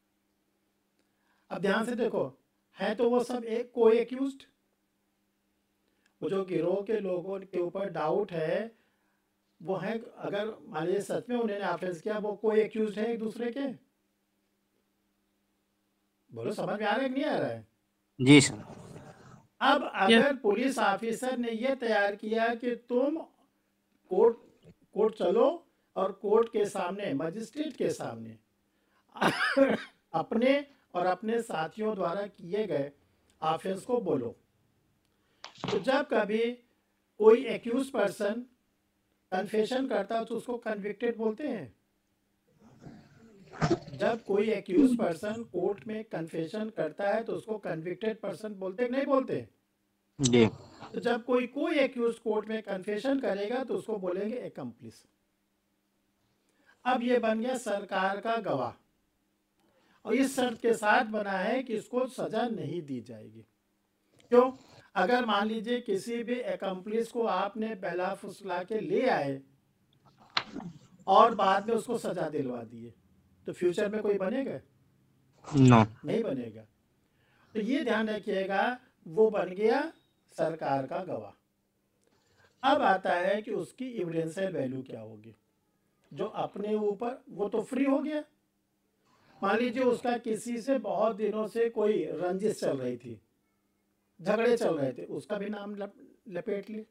अब ध्यान से देखो, है तो वो सब एक को एक्यूज्ड, वो जो गिरोह के लोगों के ऊपर डाउट है वो है, अगर मान लीजिए सच में उन्होंने ऑफेंस किया, वो को एक्यूज्ड है एक दूसरे के। बोलो समझ में आ रहा है कि नहीं आ रहा है? जी सर। अब अगर पुलिस ऑफिसर ने ये तैयार किया कि तुम कोर्ट कोर्ट चलो और कोर्ट के सामने, मजिस्ट्रेट के सामने अपने और अपने साथियों द्वारा किए गए ऑफेंस को बोलो, तो जब कभी कोई एक्यूज पर्सन कन्फेशन करता है तो उसको कन्विक्टेड बोलते हैं। जब कोई एक्यूज पर्सन कोर्ट में कन्फेशन करता है तो उसको कन्विक्टेड पर्सन बोलते हैं, नहीं बोलते? जी। तो जब कोई कोई एक्यूज कोर्ट में कन्फेशन करेगा तो उसको बोलेंगे एक्म्प्लिस। अब ये बन गया सरकार का गवाह, और इस शर्त के साथ बना है कि इसको सजा नहीं दी जाएगी। क्यों? अगर मान लीजिए किसी भी एक्म्प्लिस को आपने बहला फुसला के ले आए और बाद में उसको सजा दिलवा दिए तो फ्यूचर में कोई बनेगा? नो। नहीं बनेगा। तो ये ध्यान रखिएगा, वो बन गया सरकार का गवाह। अब आता है कि उसकी एविडेंशियल वैल्यू क्या होगी, जो अपने ऊपर, वो तो फ्री हो गया, मान लीजिए उसका किसी से बहुत दिनों से कोई रंजिश चल रही थी, झगड़े चल रहे थे, उसका भी नाम लप, लपेट लिए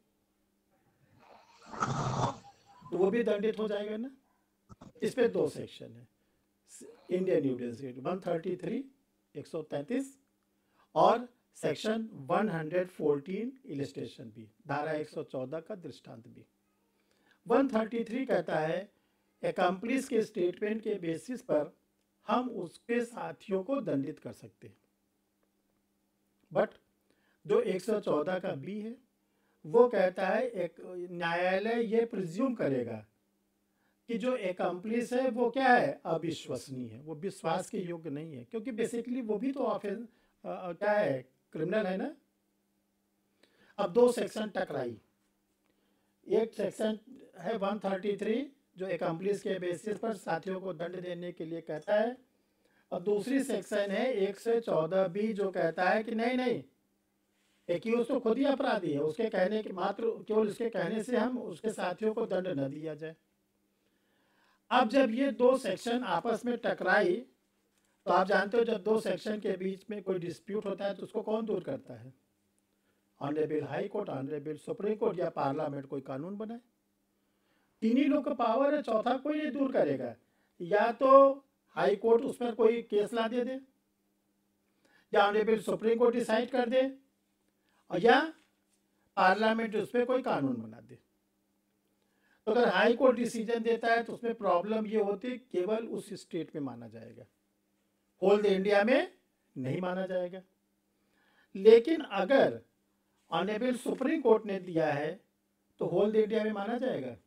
तो वो भी दंडित हो जाएगा ना। इस पे दो सेक्शन है, Indian evidence act one thirty three एक सौ तैंतीस और section one hundred fourteen illustration भी, धारा एक सौ चौदह का दृष्टांत भी। वन थर्टी थ्री कहता है एकम्प्लिस के स्टेटमेंट के बेसिस पर हम उसके साथियों को दंडित कर सकते हैं। बट जो एक सौ चौदह का बी है वो कहता है एक न्यायालय ये प्रिज्यूम करेगा कि जो एकम्प्लिस है वो क्या है, अविश्वसनीय है, वो विश्वास के योग्य नहीं है, क्योंकि बेसिकली वो भी तो ऑफेंस क्या है, क्रिमिनल है ना। अब दो सेक्शन टकराई, एक सेक्शन है वन थर्टी थ्री जो एकम्प्लिस के बेसिस पर साथियों को दंड देने के लिए कहता है, और दूसरी सेक्शन है एक सौ चौदह बी जो कहता है कि नहीं नहीं एक्यूज तो खुद ही अपराधी है, उसके कहने के मात्र केवल उसके कहने से हम उसके साथियों को दंड न दिया जाए। अब जब ये दो सेक्शन आपस में टकराई तो आप जानते हो जब दो सेक्शन के बीच में कोई डिस्प्यूट होता है तो उसको कौन दूर करता है, honourable high court, honourable supreme court या पार्लियामेंट कोई कानून बनाए। तीन ही लोग का पावर है, चौथा कोई नहीं दूर करेगा। या तो हाई कोर्ट उस पर कोई केस ला दे दे, या ऑनरेबल सुप्रीम कोर्ट डिसाइड कर दे, और या पार्लियामेंट उस पर कोई कानून बना दे। तो अगर हाई कोर्ट डिसीजन देता है तो उसमें प्रॉब्लम ये होती है केवल उस स्टेट में माना जाएगा, होल द इंडिया में नहीं माना जाएगा। लेकिन अगर ऑनरेबल सुप्रीम कोर्ट ने दिया है तो होल द इंडिया में माना जाएगा।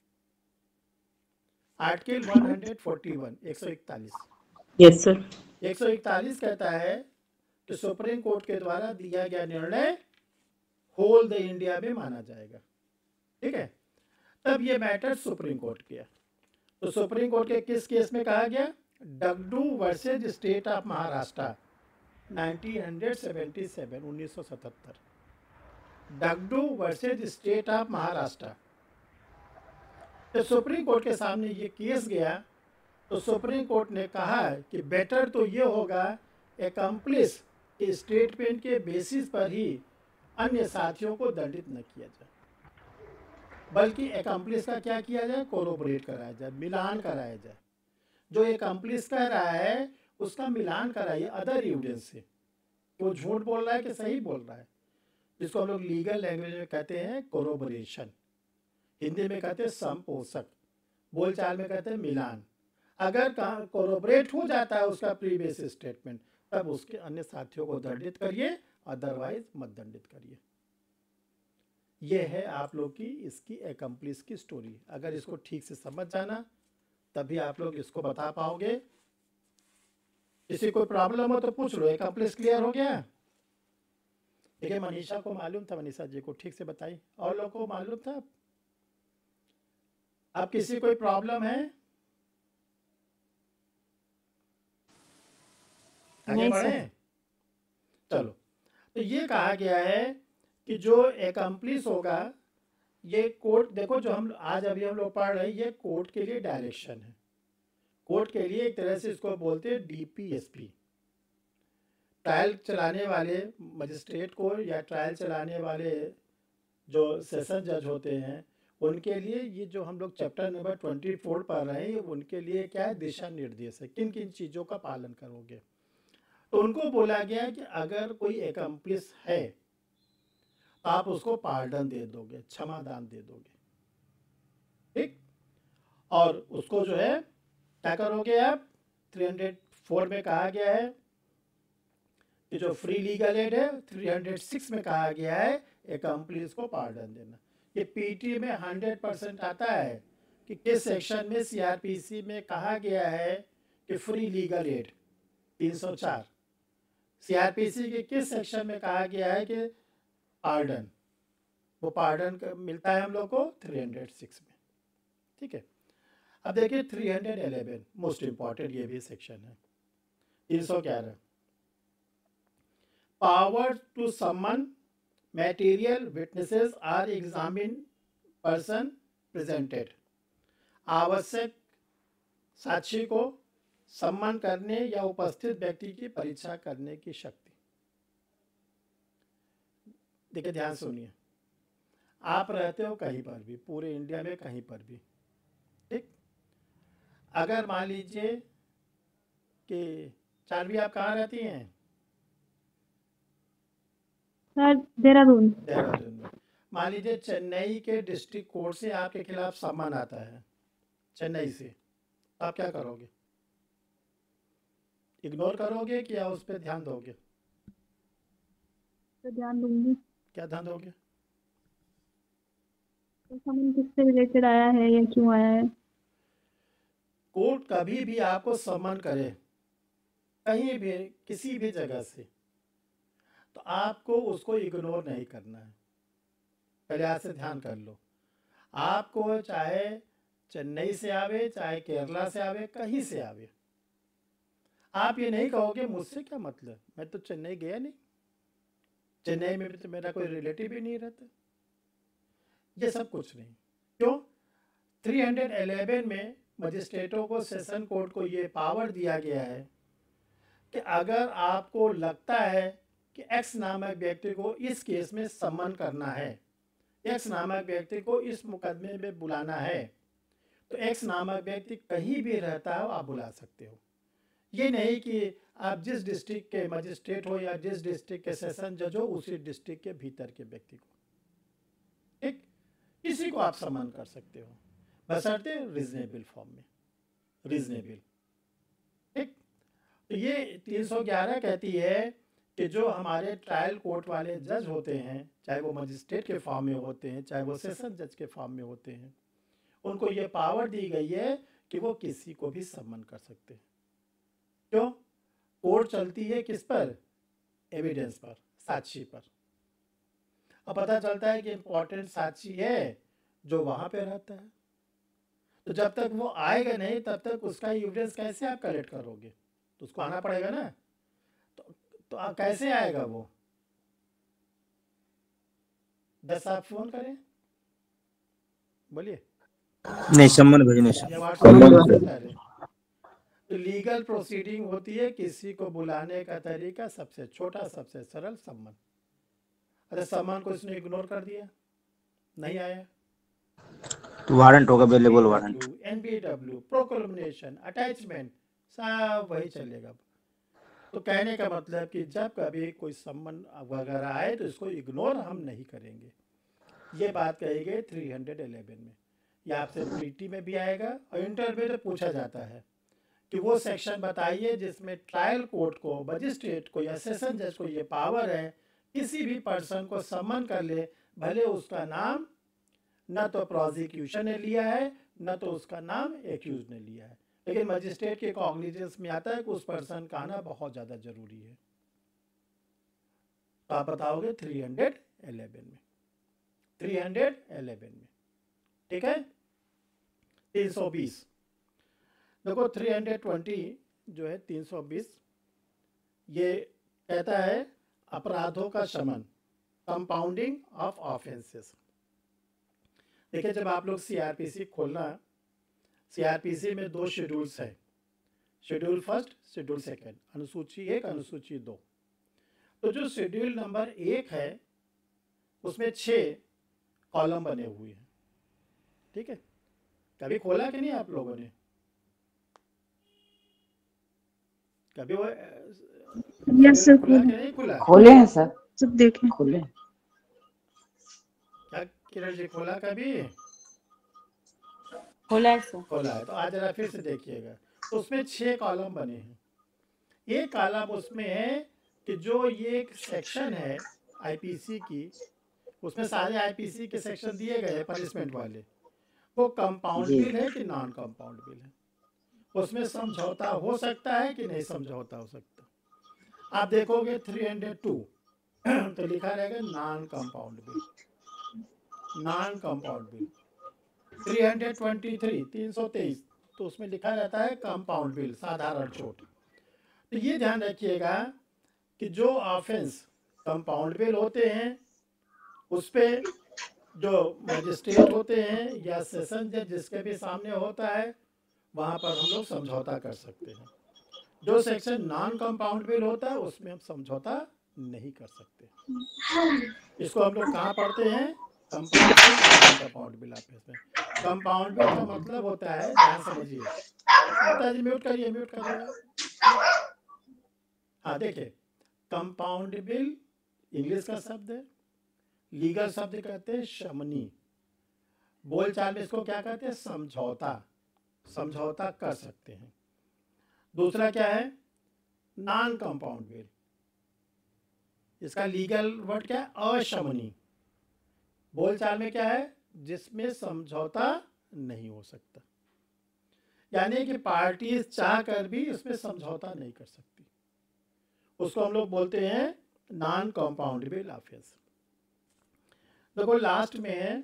आर्टिकल वन फोर्टी वन एक सौ इकतालीस यस सर एक सौ इकतालीस कहता है कि सुप्रीम कोर्ट के द्वारा दिया गया निर्णय होल द इंडिया में माना जाएगा। ठीक है, तब ये मैटर सुप्रीम कोर्ट किया। तो सुप्रीम कोर्ट के किस केस में कहा गया, Dagdu versus state of Maharashtra nineteen seventy seven उन्नीस सौ सतहत्तर, Dagdu versus state of Maharashtra. तो सुप्रीम कोर्ट के सामने ये केस गया तो सुप्रीम कोर्ट ने कहा कि बेटर तो ये होगा एकम्प्लिस के स्टेटमेंट के बेसिस पर ही अन्य साथियों को दंडित न किया जाए, बल्कि एकम्प्लिस का क्या किया जाए, कोरोबरेट कराया जाए, मिलान कराया जाए। जो एकम्प्लिस कह रहा है उसका मिलान कराइए अदर एविडेंस से, वो झूठ बोल रहा है कि सही बोल रहा है, जिसको हम लोग लीगल लैंग्वेज में कहते हैं कोरोबरेशन, हिंदी में कहते हैं संपोषक, बोलचाल में कहते हैं मिलान। अगर कोरोबरेट हो जाता है उसका प्रीवियस स्टेटमेंट तब उसके अन्य साथियों को दंडित करिए, अदरवाइज मत दंडित करिए। ये है आप लोग की इसकी एकम्प्लिस की स्टोरी। अगर इसको ठीक से समझ जाना तभी आप लोग इसको बता पाओगे। किसी कोई प्रॉब्लम हो तो पूछ लो। एकम्प्लिस क्लियर हो गया? देखिए मनीषा को मालूम था, मनीषा जी को ठीक से बताई, और लोगों को मालूम था। अब किसी कोई प्रॉब्लम है? आगे बढ़े? चलो, तो ये कहा गया है कि जो एकम्प्लिस होगा, ये कोर्ट, देखो जो हम आज अभी हम लोग पढ़ रहे हैं, ये कोर्ट के लिए डायरेक्शन है। कोर्ट के लिए एक तरह से इसको बोलते हैं डीपीएसपी। ट्रायल चलाने वाले मजिस्ट्रेट को या ट्रायल चलाने वाले जो सेशन जज होते हैं उनके लिए ये जो हम लोग चैप्टर नंबर ट्वेंटी फोर पढ़ रहे हैं, उनके लिए क्या है, दिशा निर्देश है, किन किन चीज़ों का पालन करोगे। तो उनको बोला गया कि अगर कोई एकम्प्लिस है तो आप उसको पार्डन दे दोगे, क्षमादान दे दोगे, ठीक। और उसको जो है क्या करोगे आप, थ्री हंड्रेड फोर में कहा गया है कि जो फ्री लीगल एड है, थ्री हंड्रेड सिक्स में कहा गया है एकम्प्लिस को पार्डन देना। ये पीटी में हंड्रेड परसेंट आता है कि किस सेक्शन में सीआरपीसी में कहा गया है कि फ्री लीगल एड तीन सौ चार, सीआरपीसी के किस सेक्शन में कहा गया है कि पार्डन, वो पार्डन मिलता है हम लोग को थ्री हंड्रेड सिक्स में, ठीक है। अब देखिए three hundred eleven most important ये भी सेक्शन है, तीन सौ ग्यारह, power to summon material witnesses are examined person presented। आवश्यक साक्षी को सम्मान करने या उपस्थित व्यक्ति की परीक्षा करने की शक्ति। देखिए ध्यान सुनिए, आप रहते हो कहीं पर भी, पूरे इंडिया में कहीं पर भी, ठीक। अगर मान लीजिए कि चार्वी आप कहाँ रहती हैं? सर देहरादून। देहरादून में। मान लीजिए चेन्नई के डिस्ट्रिक्ट कोर्ट से आपके खिलाफ सम्मन आता है, चेन्नई से, तो आप क्या करोगे? इग्नोर करोगे कि या उस पर ध्यान दोगे? तो ध्यान दूंगी। क्या ध्यान दोगे? तो समन किससे रिलेटेड आया है या क्यों आया है? कोर्ट कभी भी आपको सम्मन करे कहीं भी किसी भी जगह से, तो आपको उसको इग्नोर नहीं करना है। पहले आज से ध्यान कर लो, आपको चाहे चेन्नई से आवे, चाहे केरला से आवे, कहीं से आवे, आप ये नहीं कहोगे मुझसे क्या मतलब, मैं तो चेन्नई गया नहीं, चेन्नई में भी तो मेरा कोई रिलेटिव ही नहीं रहता। ये सब कुछ नहीं। क्यों? तीन सौ ग्यारह में मजिस्ट्रेटों को, सेशन कोर्ट को ये पावर दिया गया है कि अगर आपको लगता है कि एक्स नामक व्यक्ति को इस केस में सम्मन करना है, एक्स नामक व्यक्ति को इस मुकदमे में बुलाना है, तो एक्स नामक व्यक्ति कहीं भी रहता है आप बुला सकते हो। ये नहीं कि आप जिस डिस्ट्रिक्ट के मजिस्ट्रेट हो या जिस डिस्ट्रिक्ट के सेशन जज हो उसी डिस्ट्रिक्ट के भीतर के व्यक्ति को, ठीक, किसी को आप सम्मान कर सकते हो, बशर्ते रीजनेबल फॉर्म में, रीजनेबल, ठीक। तो ये तीन सौ ग्यारह कहती है कि जो हमारे ट्रायल कोर्ट वाले जज होते हैं, चाहे वो मजिस्ट्रेट के फॉर्म में होते हैं, चाहे वो सेशन जज के फॉर्म में होते हैं, उनको ये पावर दी गई है कि वो किसी को भी सम्मन कर सकते हैं। क्यों? कोर्ट चलती है किस पर? एविडेंस पर, साक्षी पर। अब पता चलता है कि इम्पोर्टेंट साक्षी है जो वहाँ पे रहता है, तो जब तक वो आएगा नहीं तब तक उसका एविडेंस कैसे आप कलेक्ट करोगे? तो उसको आना पड़ेगा ना, तो, तो आ, कैसे आएगा वो? दस आप फोन करें, बोलिए। नहीं, सम्मन भेजने से। तो लीगल प्रोसीडिंग होती है किसी को बुलाने का तरीका सबसे छोटा, सबसे सरल, सम्मन। अरे सम्मन को इसने इग्नोर कर दिया, नहीं आया, तो वारंट होगा, available warrant, NBW, proclamation, attachment, सब वही चलेगा। तो कहने का मतलब कि जब कभी कोई सम्मन वगैरह आए तो इसको इग्नोर हम नहीं करेंगे। ये बात कही गई तीन सौ ग्यारह में। ये आपसे प्रीटी में भी आएगा और इंटरव्यू में पूछा जाता है कि वो सेक्शन बताइए जिसमें ट्रायल कोर्ट को, मजिस्ट्रेट को या सेशन जज को ये पावर है किसी भी पर्सन को सम्मन कर ले, भले उसका नाम न तो प्रोसिक्यूशन ने लिया है न तो उसका नाम एक्यूज ने लिया है, लेकिन मजिस्ट्रेट के कॉग्निजेंस में आता है कि उस पर्सन का आना बहुत ज़्यादा जरूरी है। तो आप बताओगे तीन सौ ग्यारह में, तीन सौ ग्यारह में, ठीक है। तीन सौ बीस देखो, तीन सौ बीस जो है तीन सौ बीस, ये कहता है अपराधों का शमन, कंपाउंडिंग ऑफ ऑफेंसेस। देखिए जब आप लोग सीआरपीसी खोलना, सीआरपीसी में दो शेड्यूल्स हैं, शेड्यूल फर्स्ट, शेड्यूल सेकंड, अनुसूची एक, अनुसूची दो। तो जो शेड्यूल नंबर एक है उसमें छः कॉलम बने हुए हैं, ठीक है। कभी खोला कि नहीं आप लोगों ने? कभी वो यस सर, खुला कि नहीं खुला? खोले हैं सर, सब देखें। खोले क्या किरण जी, खोला कभी? खोला है सर। खोला है, तो आज जरा फिर से देखिएगा। तो उसमें छह कॉलम बने हैं। एक कॉलम उसमें है कि जो ये एक सेक्शन है आईपीसी की, उसमें सारे आईपीसी के सेक्शन दिए गए हैं पनिशमेंट वाले, वो कंपाउंड बिल है कि नॉन कंपाउंड बिल है, उसमें समझौता हो सकता है कि नहीं समझौता हो सकता। आप देखोगे तीन सौ दो तो लिखा रहेगा non compoundable, non compoundable. तीन सौ तेईस, तीन सौ तेईस तो उसमें लिखा रहता है कंपाउंड बिल, साधारण चोट। तो ये ध्यान रखिएगा कि जो ऑफेंस कंपाउंड बिल होते हैं उस पे जो मजिस्ट्रेट होते हैं या सेशन जज जिसके भी सामने होता है वहाँ पर हम लोग समझौता कर सकते हैं। जो सेक्शन नॉन कंपाउंडेबल होता है उसमें हम समझौता नहीं कर सकते। इसको हम लोग कहाँ पढ़ते हैं? कंपाउंडेबल ऑफेंस में। कंपाउंडेबल का मतलब होता है, ध्यान समझिए, पिताजी म्यूट करिए, म्यूट करिए। हाँ देखिए, कंपाउंडेबल इंग्लिश का शब्द है, लीगल शब्द कहते हैं शमनी, बोलचाल में इसको क्या कहते हैं? समझौता, समझौता कर सकते हैं। दूसरा क्या है? नॉन कंपाउंडेबल, इसका लीगल वर्ड क्या है? अशमनी, बोलचाल में क्या है? जिसमें समझौता नहीं हो सकता, यानी कि पार्टी चाह कर भी इसमें समझौता नहीं कर सकती, उसको हम लोग बोलते हैं नॉन कंपाउंडेबल ऑफेंस। देखो लास्ट में है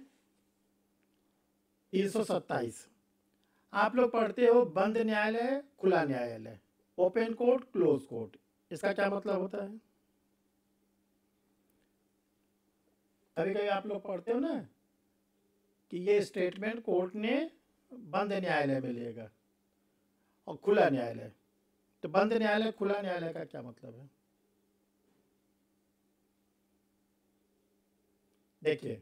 तीन सौ सत्ताईस, आप लोग पढ़ते हो बंद न्यायालय, खुला न्यायालय, ओपन कोर्ट, क्लोज कोर्ट। इसका क्या मतलब होता है? कभी कभी आप लोग पढ़ते हो ना कि ये स्टेटमेंट कोर्ट ने बंद न्यायालय में लेगा और खुला न्यायालय, तो बंद न्यायालय खुला न्यायालय का क्या मतलब है? देखिए,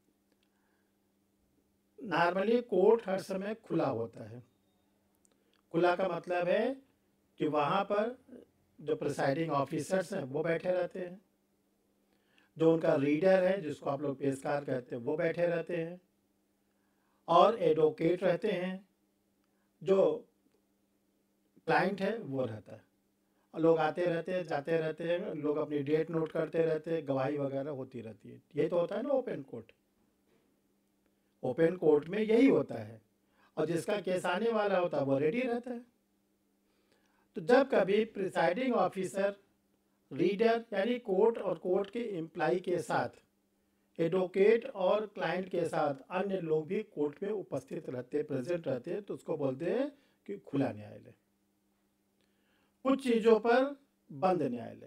नॉर्मली कोर्ट हर समय खुला होता है। खुला का मतलब है कि वहाँ पर जो प्रिसाइडिंग ऑफिसर्स हैं वो बैठे रहते हैं, जो उनका रीडर है जिसको आप लोग पेशकार कहते हैं वो बैठे रहते हैं, और एडवोकेट रहते हैं, जो क्लाइंट है वो रहता है, और लोग आते रहते हैं, जाते रहते हैं, लोग अपनी डेट नोट करते रहते हैं, गवाही वगैरह होती रहती है। ये तो होता है ना ओपन कोर्ट। ओपन कोर्ट में यही होता है, और जिसका केस आने वाला होता है वो रेडी रहता है। तो जब कभी प्रिसाइडिंग ऑफिसर रीडर यानी कोर्ट और कोर्ट के एम्प्लाई के साथ, एडवोकेट और क्लाइंट के साथ अन्य लोग भी कोर्ट में उपस्थित रहते, प्रेजेंट रहते हैं, तो उसको बोलते हैं कि खुला न्यायालय। कुछ चीज़ों पर बंद न्यायालय,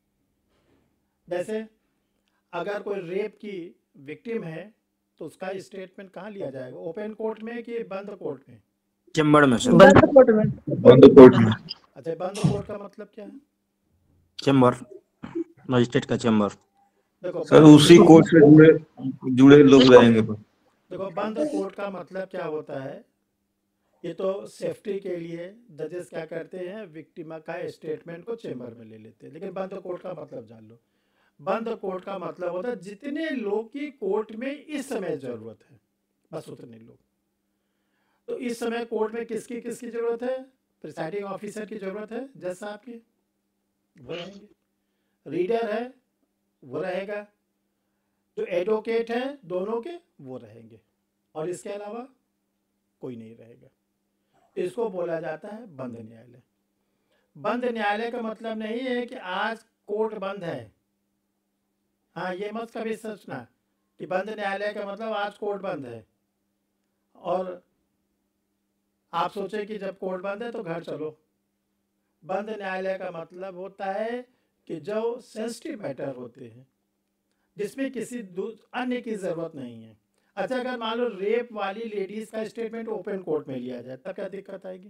जैसे अगर कोई रेप की विक्टिम है तो उसका स्टेटमेंट कहाँ लिया जाएगा? ओपन कोर्ट में कि बंद कोर्ट में? चेम्बर में सर। बंद कोर्ट में। बंद कोर्ट में। अच्छा, बंद कोर्ट का मतलब क्या है? चेम्बर, मजिस्ट्रेट का चेम्बर। देखो सर उसी कोर्ट से जुड़े जुड़े लोग रहेंगे। देखो बंद कोर्ट का मतलब क्या होता है? ये तो सेफ्टी के लिए जजेस क्या करते हैं, विक्टिमा का स्टेटमेंट को चेम्बर में ले लेते हैं, लेकिन बंद कोर्ट का मतलब जान लो। बंद कोर्ट का मतलब होता है जितने लोग की कोर्ट में इस समय जरूरत है, बस उतने लोग। तो इस समय कोर्ट में किसकी किसकी जरूरत है? प्रिसाइडिंग ऑफिसर की जरूरत है, जज साहब की, वो रहेंगे। रीडर है वो रहेगा, जो एडवोकेट है दोनों के वो रहेंगे, और इसके अलावा कोई नहीं रहेगा। इसको बोला जाता है बंद न्यायालय। बंद न्यायालय का मतलब नहीं है कि आज कोर्ट बंद है। हाँ, ये मत कभी सोचना कि बंद न्यायालय का मतलब आज कोर्ट बंद है, और आप सोचे कि जब कोर्ट बंद है तो घर चलो। बंद न्यायालय का मतलब होता है कि जो सेंसिटिव मैटर होते हैं, जिसमें किसी अन्य की ज़रूरत नहीं है। अच्छा, अगर मान लो रेप वाली लेडीज़ का स्टेटमेंट ओपन कोर्ट में लिया जाए, तब क्या दिक्कत आएगी?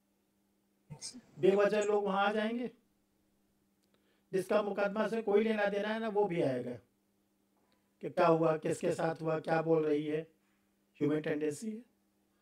बेवजह लोग वहाँ आ जाएंगे, जिसका मुकदमा से कोई लेना देना है ना वो भी आएगा कि क्या हुआ, किसके साथ हुआ, क्या बोल रही है। ह्यूमन टेंडेंसी है।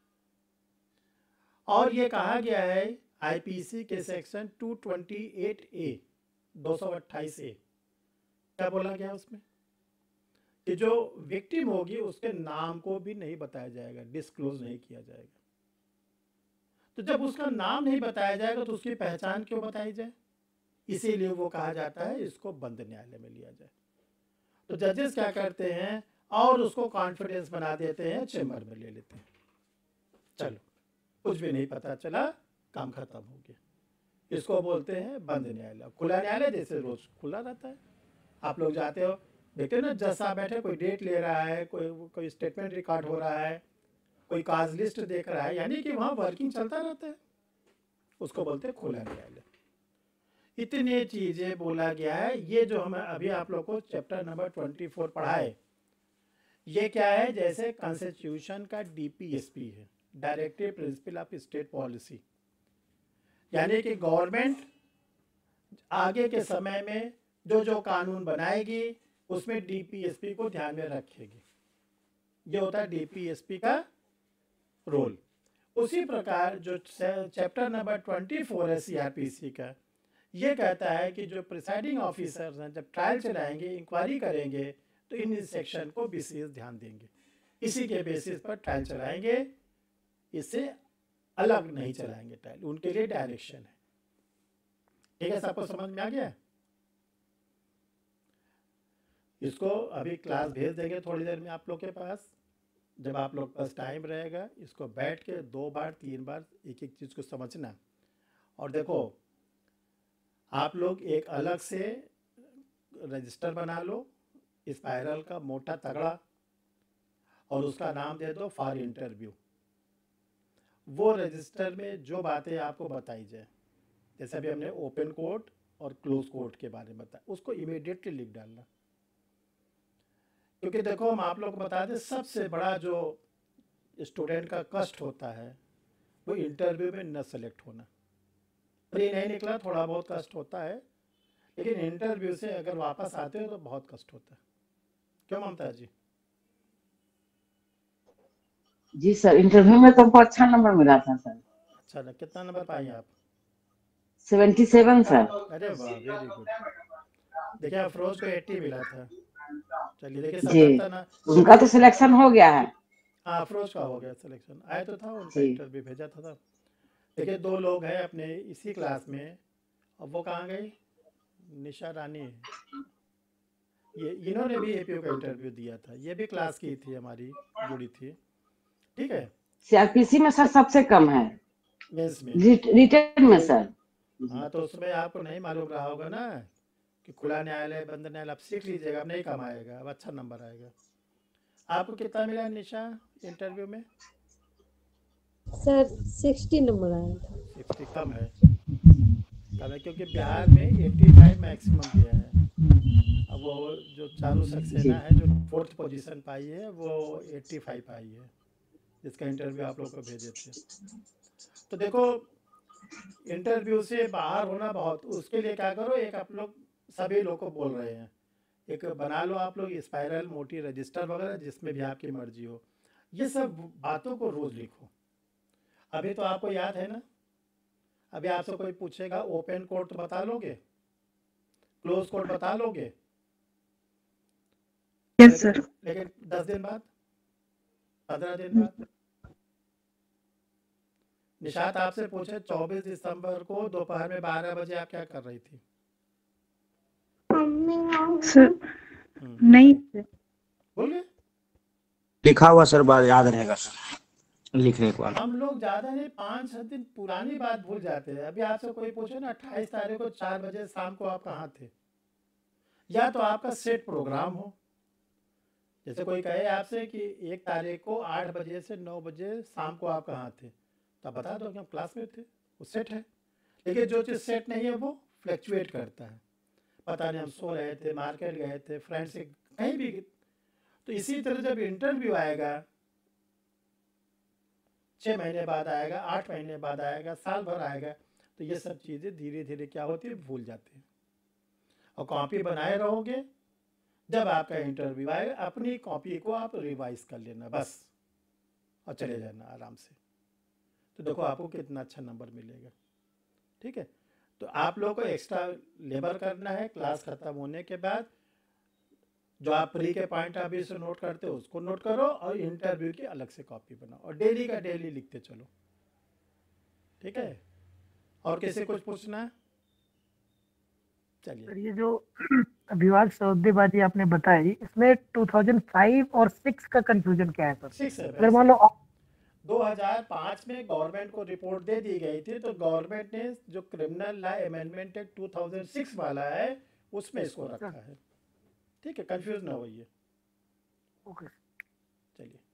और ये कहा गया है आईपीसी के सेक्शन दो सौ अट्ठाईस ए, दो सौ अट्ठाईस ए, क्या बोला गया उसमें कि जो विक्टिम होगी उसके नाम को भी नहीं बताया जाएगा, डिस्क्लोज नहीं किया जाएगा। तो जब उसका नाम नहीं बताया जाएगा तो उसकी पहचान क्यों बताई जाए? इसीलिए वो कहा जाता है इसको बंद न्यायालय में लिया जाए। तो जजेस क्या करते हैं, और उसको कॉन्फिडेंस बना देते हैं, चेम्बर में ले लेते हैं। चलो, कुछ भी नहीं पता चला, काम खत्म हो गया। इसको बोलते हैं बंद न्यायालय। खुला न्यायालय जैसे रोज खुला रहता है, आप लोग जाते हो, देखते हो ना, जज साहब बैठे, कोई डेट ले रहा है, कोई कोई स्टेटमेंट रिकॉर्ड हो रहा है, कोई काज लिस्ट देख रहा है, यानी कि वहाँ वर्किंग चलता रहता है, उसको बोलते हैं खुला न्यायालय। इतने चीज़ें बोला गया है। ये जो हमें अभी आप लोग को चैप्टर नंबर चौबीस पढ़ाए, ये क्या है? जैसे कॉन्स्टिट्यूशन का डीपीएसपी है, directive principle of state policy, यानी कि गवर्नमेंट आगे के समय में जो जो कानून बनाएगी उसमें डीपीएसपी को ध्यान में रखेगी। ये होता है डीपीएसपी का रोल। उसी प्रकार जो चैप्टर नंबर चौबीस है सीआरपीसी का, ये कहता है कि जो प्रिसाइडिंग ऑफिसर्स हैं जब ट्रायल चलाएंगे, इंक्वायरी करेंगे, तो इन सेक्शन को विशेष ध्यान देंगे, इसी के बेसिस पर ट्रायल चलाएंगे, इससे अलग नहीं चलाएंगे ट्रायल, उनके लिए डायरेक्शन है। ठीक है, सबको समझ में आ गया? इसको अभी क्लास भेज देंगे थोड़ी देर में आप लोग के पास। जब आप लोग पास टाइम रहेगा, इसको बैठ के दो बार तीन बार एक एक चीज़ को समझना। और देखो, आप लोग एक अलग से रजिस्टर बना लो स्पाइरल का, मोटा तगड़ा, और उसका नाम दे दो फॉर इंटरव्यू। वो रजिस्टर में जो बातें आपको बताई जाए, जैसे अभी हमने ओपन कोर्ट और क्लोज कोर्ट के बारे में बताया, उसको इमीडिएटली लिख डालना। क्योंकि देखो, हम आप लोग को बता दें, सबसे बड़ा जो स्टूडेंट का कष्ट होता है वो इंटरव्यू में न सेलेक्ट होना। प्री नहीं निकला, थोड़ा बहुत कष्ट होता है, लेकिन इंटरव्यू से अगर वापस आते हो तो बहुत कष्ट होता है। क्यों ममता जी? जी सर, इंटरव्यू में तुमको अच्छा नंबर मिला था सर। अच्छा ना, कितना नंबर पाई आप? सतहत्तर सर। अरे वाह, वेरी गुड। देखिए, अफरोज को अस्सी मिला था। चलिए देखिए, जी, सतहत्तर ना, उनका तो सिलेक्शन हो गया है। हाँ, अफरोज का हो गया सिलेक्शन, आया तो था, उनका इंटरव्यू भेजा था, था। देखिए, दो लोग हैं अपने इसी क्लास में, अब वो कहाँ गई? निशा रानी, ये इन्होंने भी एपीओ का इंटरव्यू दिया था, ये भी क्लास की थी, हमारी जुड़ी थी। ठीक है, सीआरपीसी में सर सबसे कम है, मेंस में, रिटर्न में सर। हाँ, तो उसमें आपको नहीं मालूम रहा होगा ना कि खुला न्यायालय, बंद न्यायालय, आप सीख लीजिएगा, अब नहीं कम आएगा, अब अच्छा नंबर आएगा। आपको कितना मिला निशा इंटरव्यू में? सर साठ नंबर आया था। साठ कम है, कम है, क्योंकि बिहार में पचासी मैक्सिमम दिया है। अब वो जो चारू सक्सेना है, जो फोर्थ पोजीशन पाई है, वो पचासी पाई है, जिसका इंटरव्यू आप लोग को भेजे थे। तो देखो, इंटरव्यू से बाहर होना बहुत, उसके लिए क्या करो, एक आप लोग सभी लोग को बोल रहे हैं, एक बना लो आप लोग स्पाइरल, मोटी रजिस्टर वगैरह, जिसमें भी आपकी मर्जी हो। ये सब बातों को रोज लिखो। अभी तो आपको याद है ना, अभी आपसे कोई पूछेगा ओपन कोर्ट तो बता लोगे, क्लोज कोर्ट बता लोगे? Yes sir. लेकिन दस दिन बाद, पंद्रह दिन बाद निशात आपसे पूछे चौबीस दिसंबर को दोपहर में बारह बजे आप क्या कर रही थी? सर नहीं बोलिए। लिखा हुआ सर, बात याद रहेगा सर, लिखने के बाद। हम लोग ज्यादा नहीं, पाँच छह दिन पुरानी बात भूल जाते हैं। अभी आपसे कोई पूछे ना अट्ठाईस तारीख को चार बजे शाम को आप कहाँ थे, या तो आपका सेट प्रोग्राम हो, जैसे कोई कहे आपसे कि एक तारीख को आठ बजे से नौ बजे शाम को आप कहाँ थे, तो बता दो कि हम क्लास में थे, वो सेट है। लेकिन जो चीज़ सेट नहीं है वो फ्लैक्चुएट करता है, पता नहीं हम सो रहे थे, मार्केट गए थे, फ्रेंड्स से कहीं भी। तो इसी तरह जब इंटरव्यू आएगा, छः महीने बाद आएगा, आठ महीने बाद आएगा, साल भर आएगा, तो ये सब चीज़ें धीरे धीरे क्या होती है, भूल जाते हैं। और कॉपी बनाए रहोगे, जब आपका इंटरव्यू आएगा अपनी कॉपी को आप रिवाइज कर लेना बस, और चले जाना आराम से। तो देखो आपको कितना अच्छा नंबर मिलेगा। ठीक है, तो आप लोगों को एक्स्ट्रा लेबर करना है क्लास खत्म होने के बाद। जो आप प्री के पॉइंट अभी से नोट करते हो उसको नोट करो, और इंटरव्यू की अलग से कॉपी बनाओ, और डेली का डेली लिखते चलो। ठीक है, और किसी कुछ पूछना है? चलिए, ये जो विवाद सौदेबाजी आपने बताई, इसमें दो हज़ार पाँच और छह का कंफ्यूजन क्या है सर? सिक्स है, अगर मान लो दो हज़ार पाँच में गवर्नमेंट को रिपोर्ट दे दी गई थी, तो गवर्नमेंट ने जो क्रिमिनल लॉ अमेंडमेंट एक्ट दो हज़ार छह वाला है उसमें इसको रखा है। ठीक है, कंफ्यूज ना होइए। ओके, चलिए।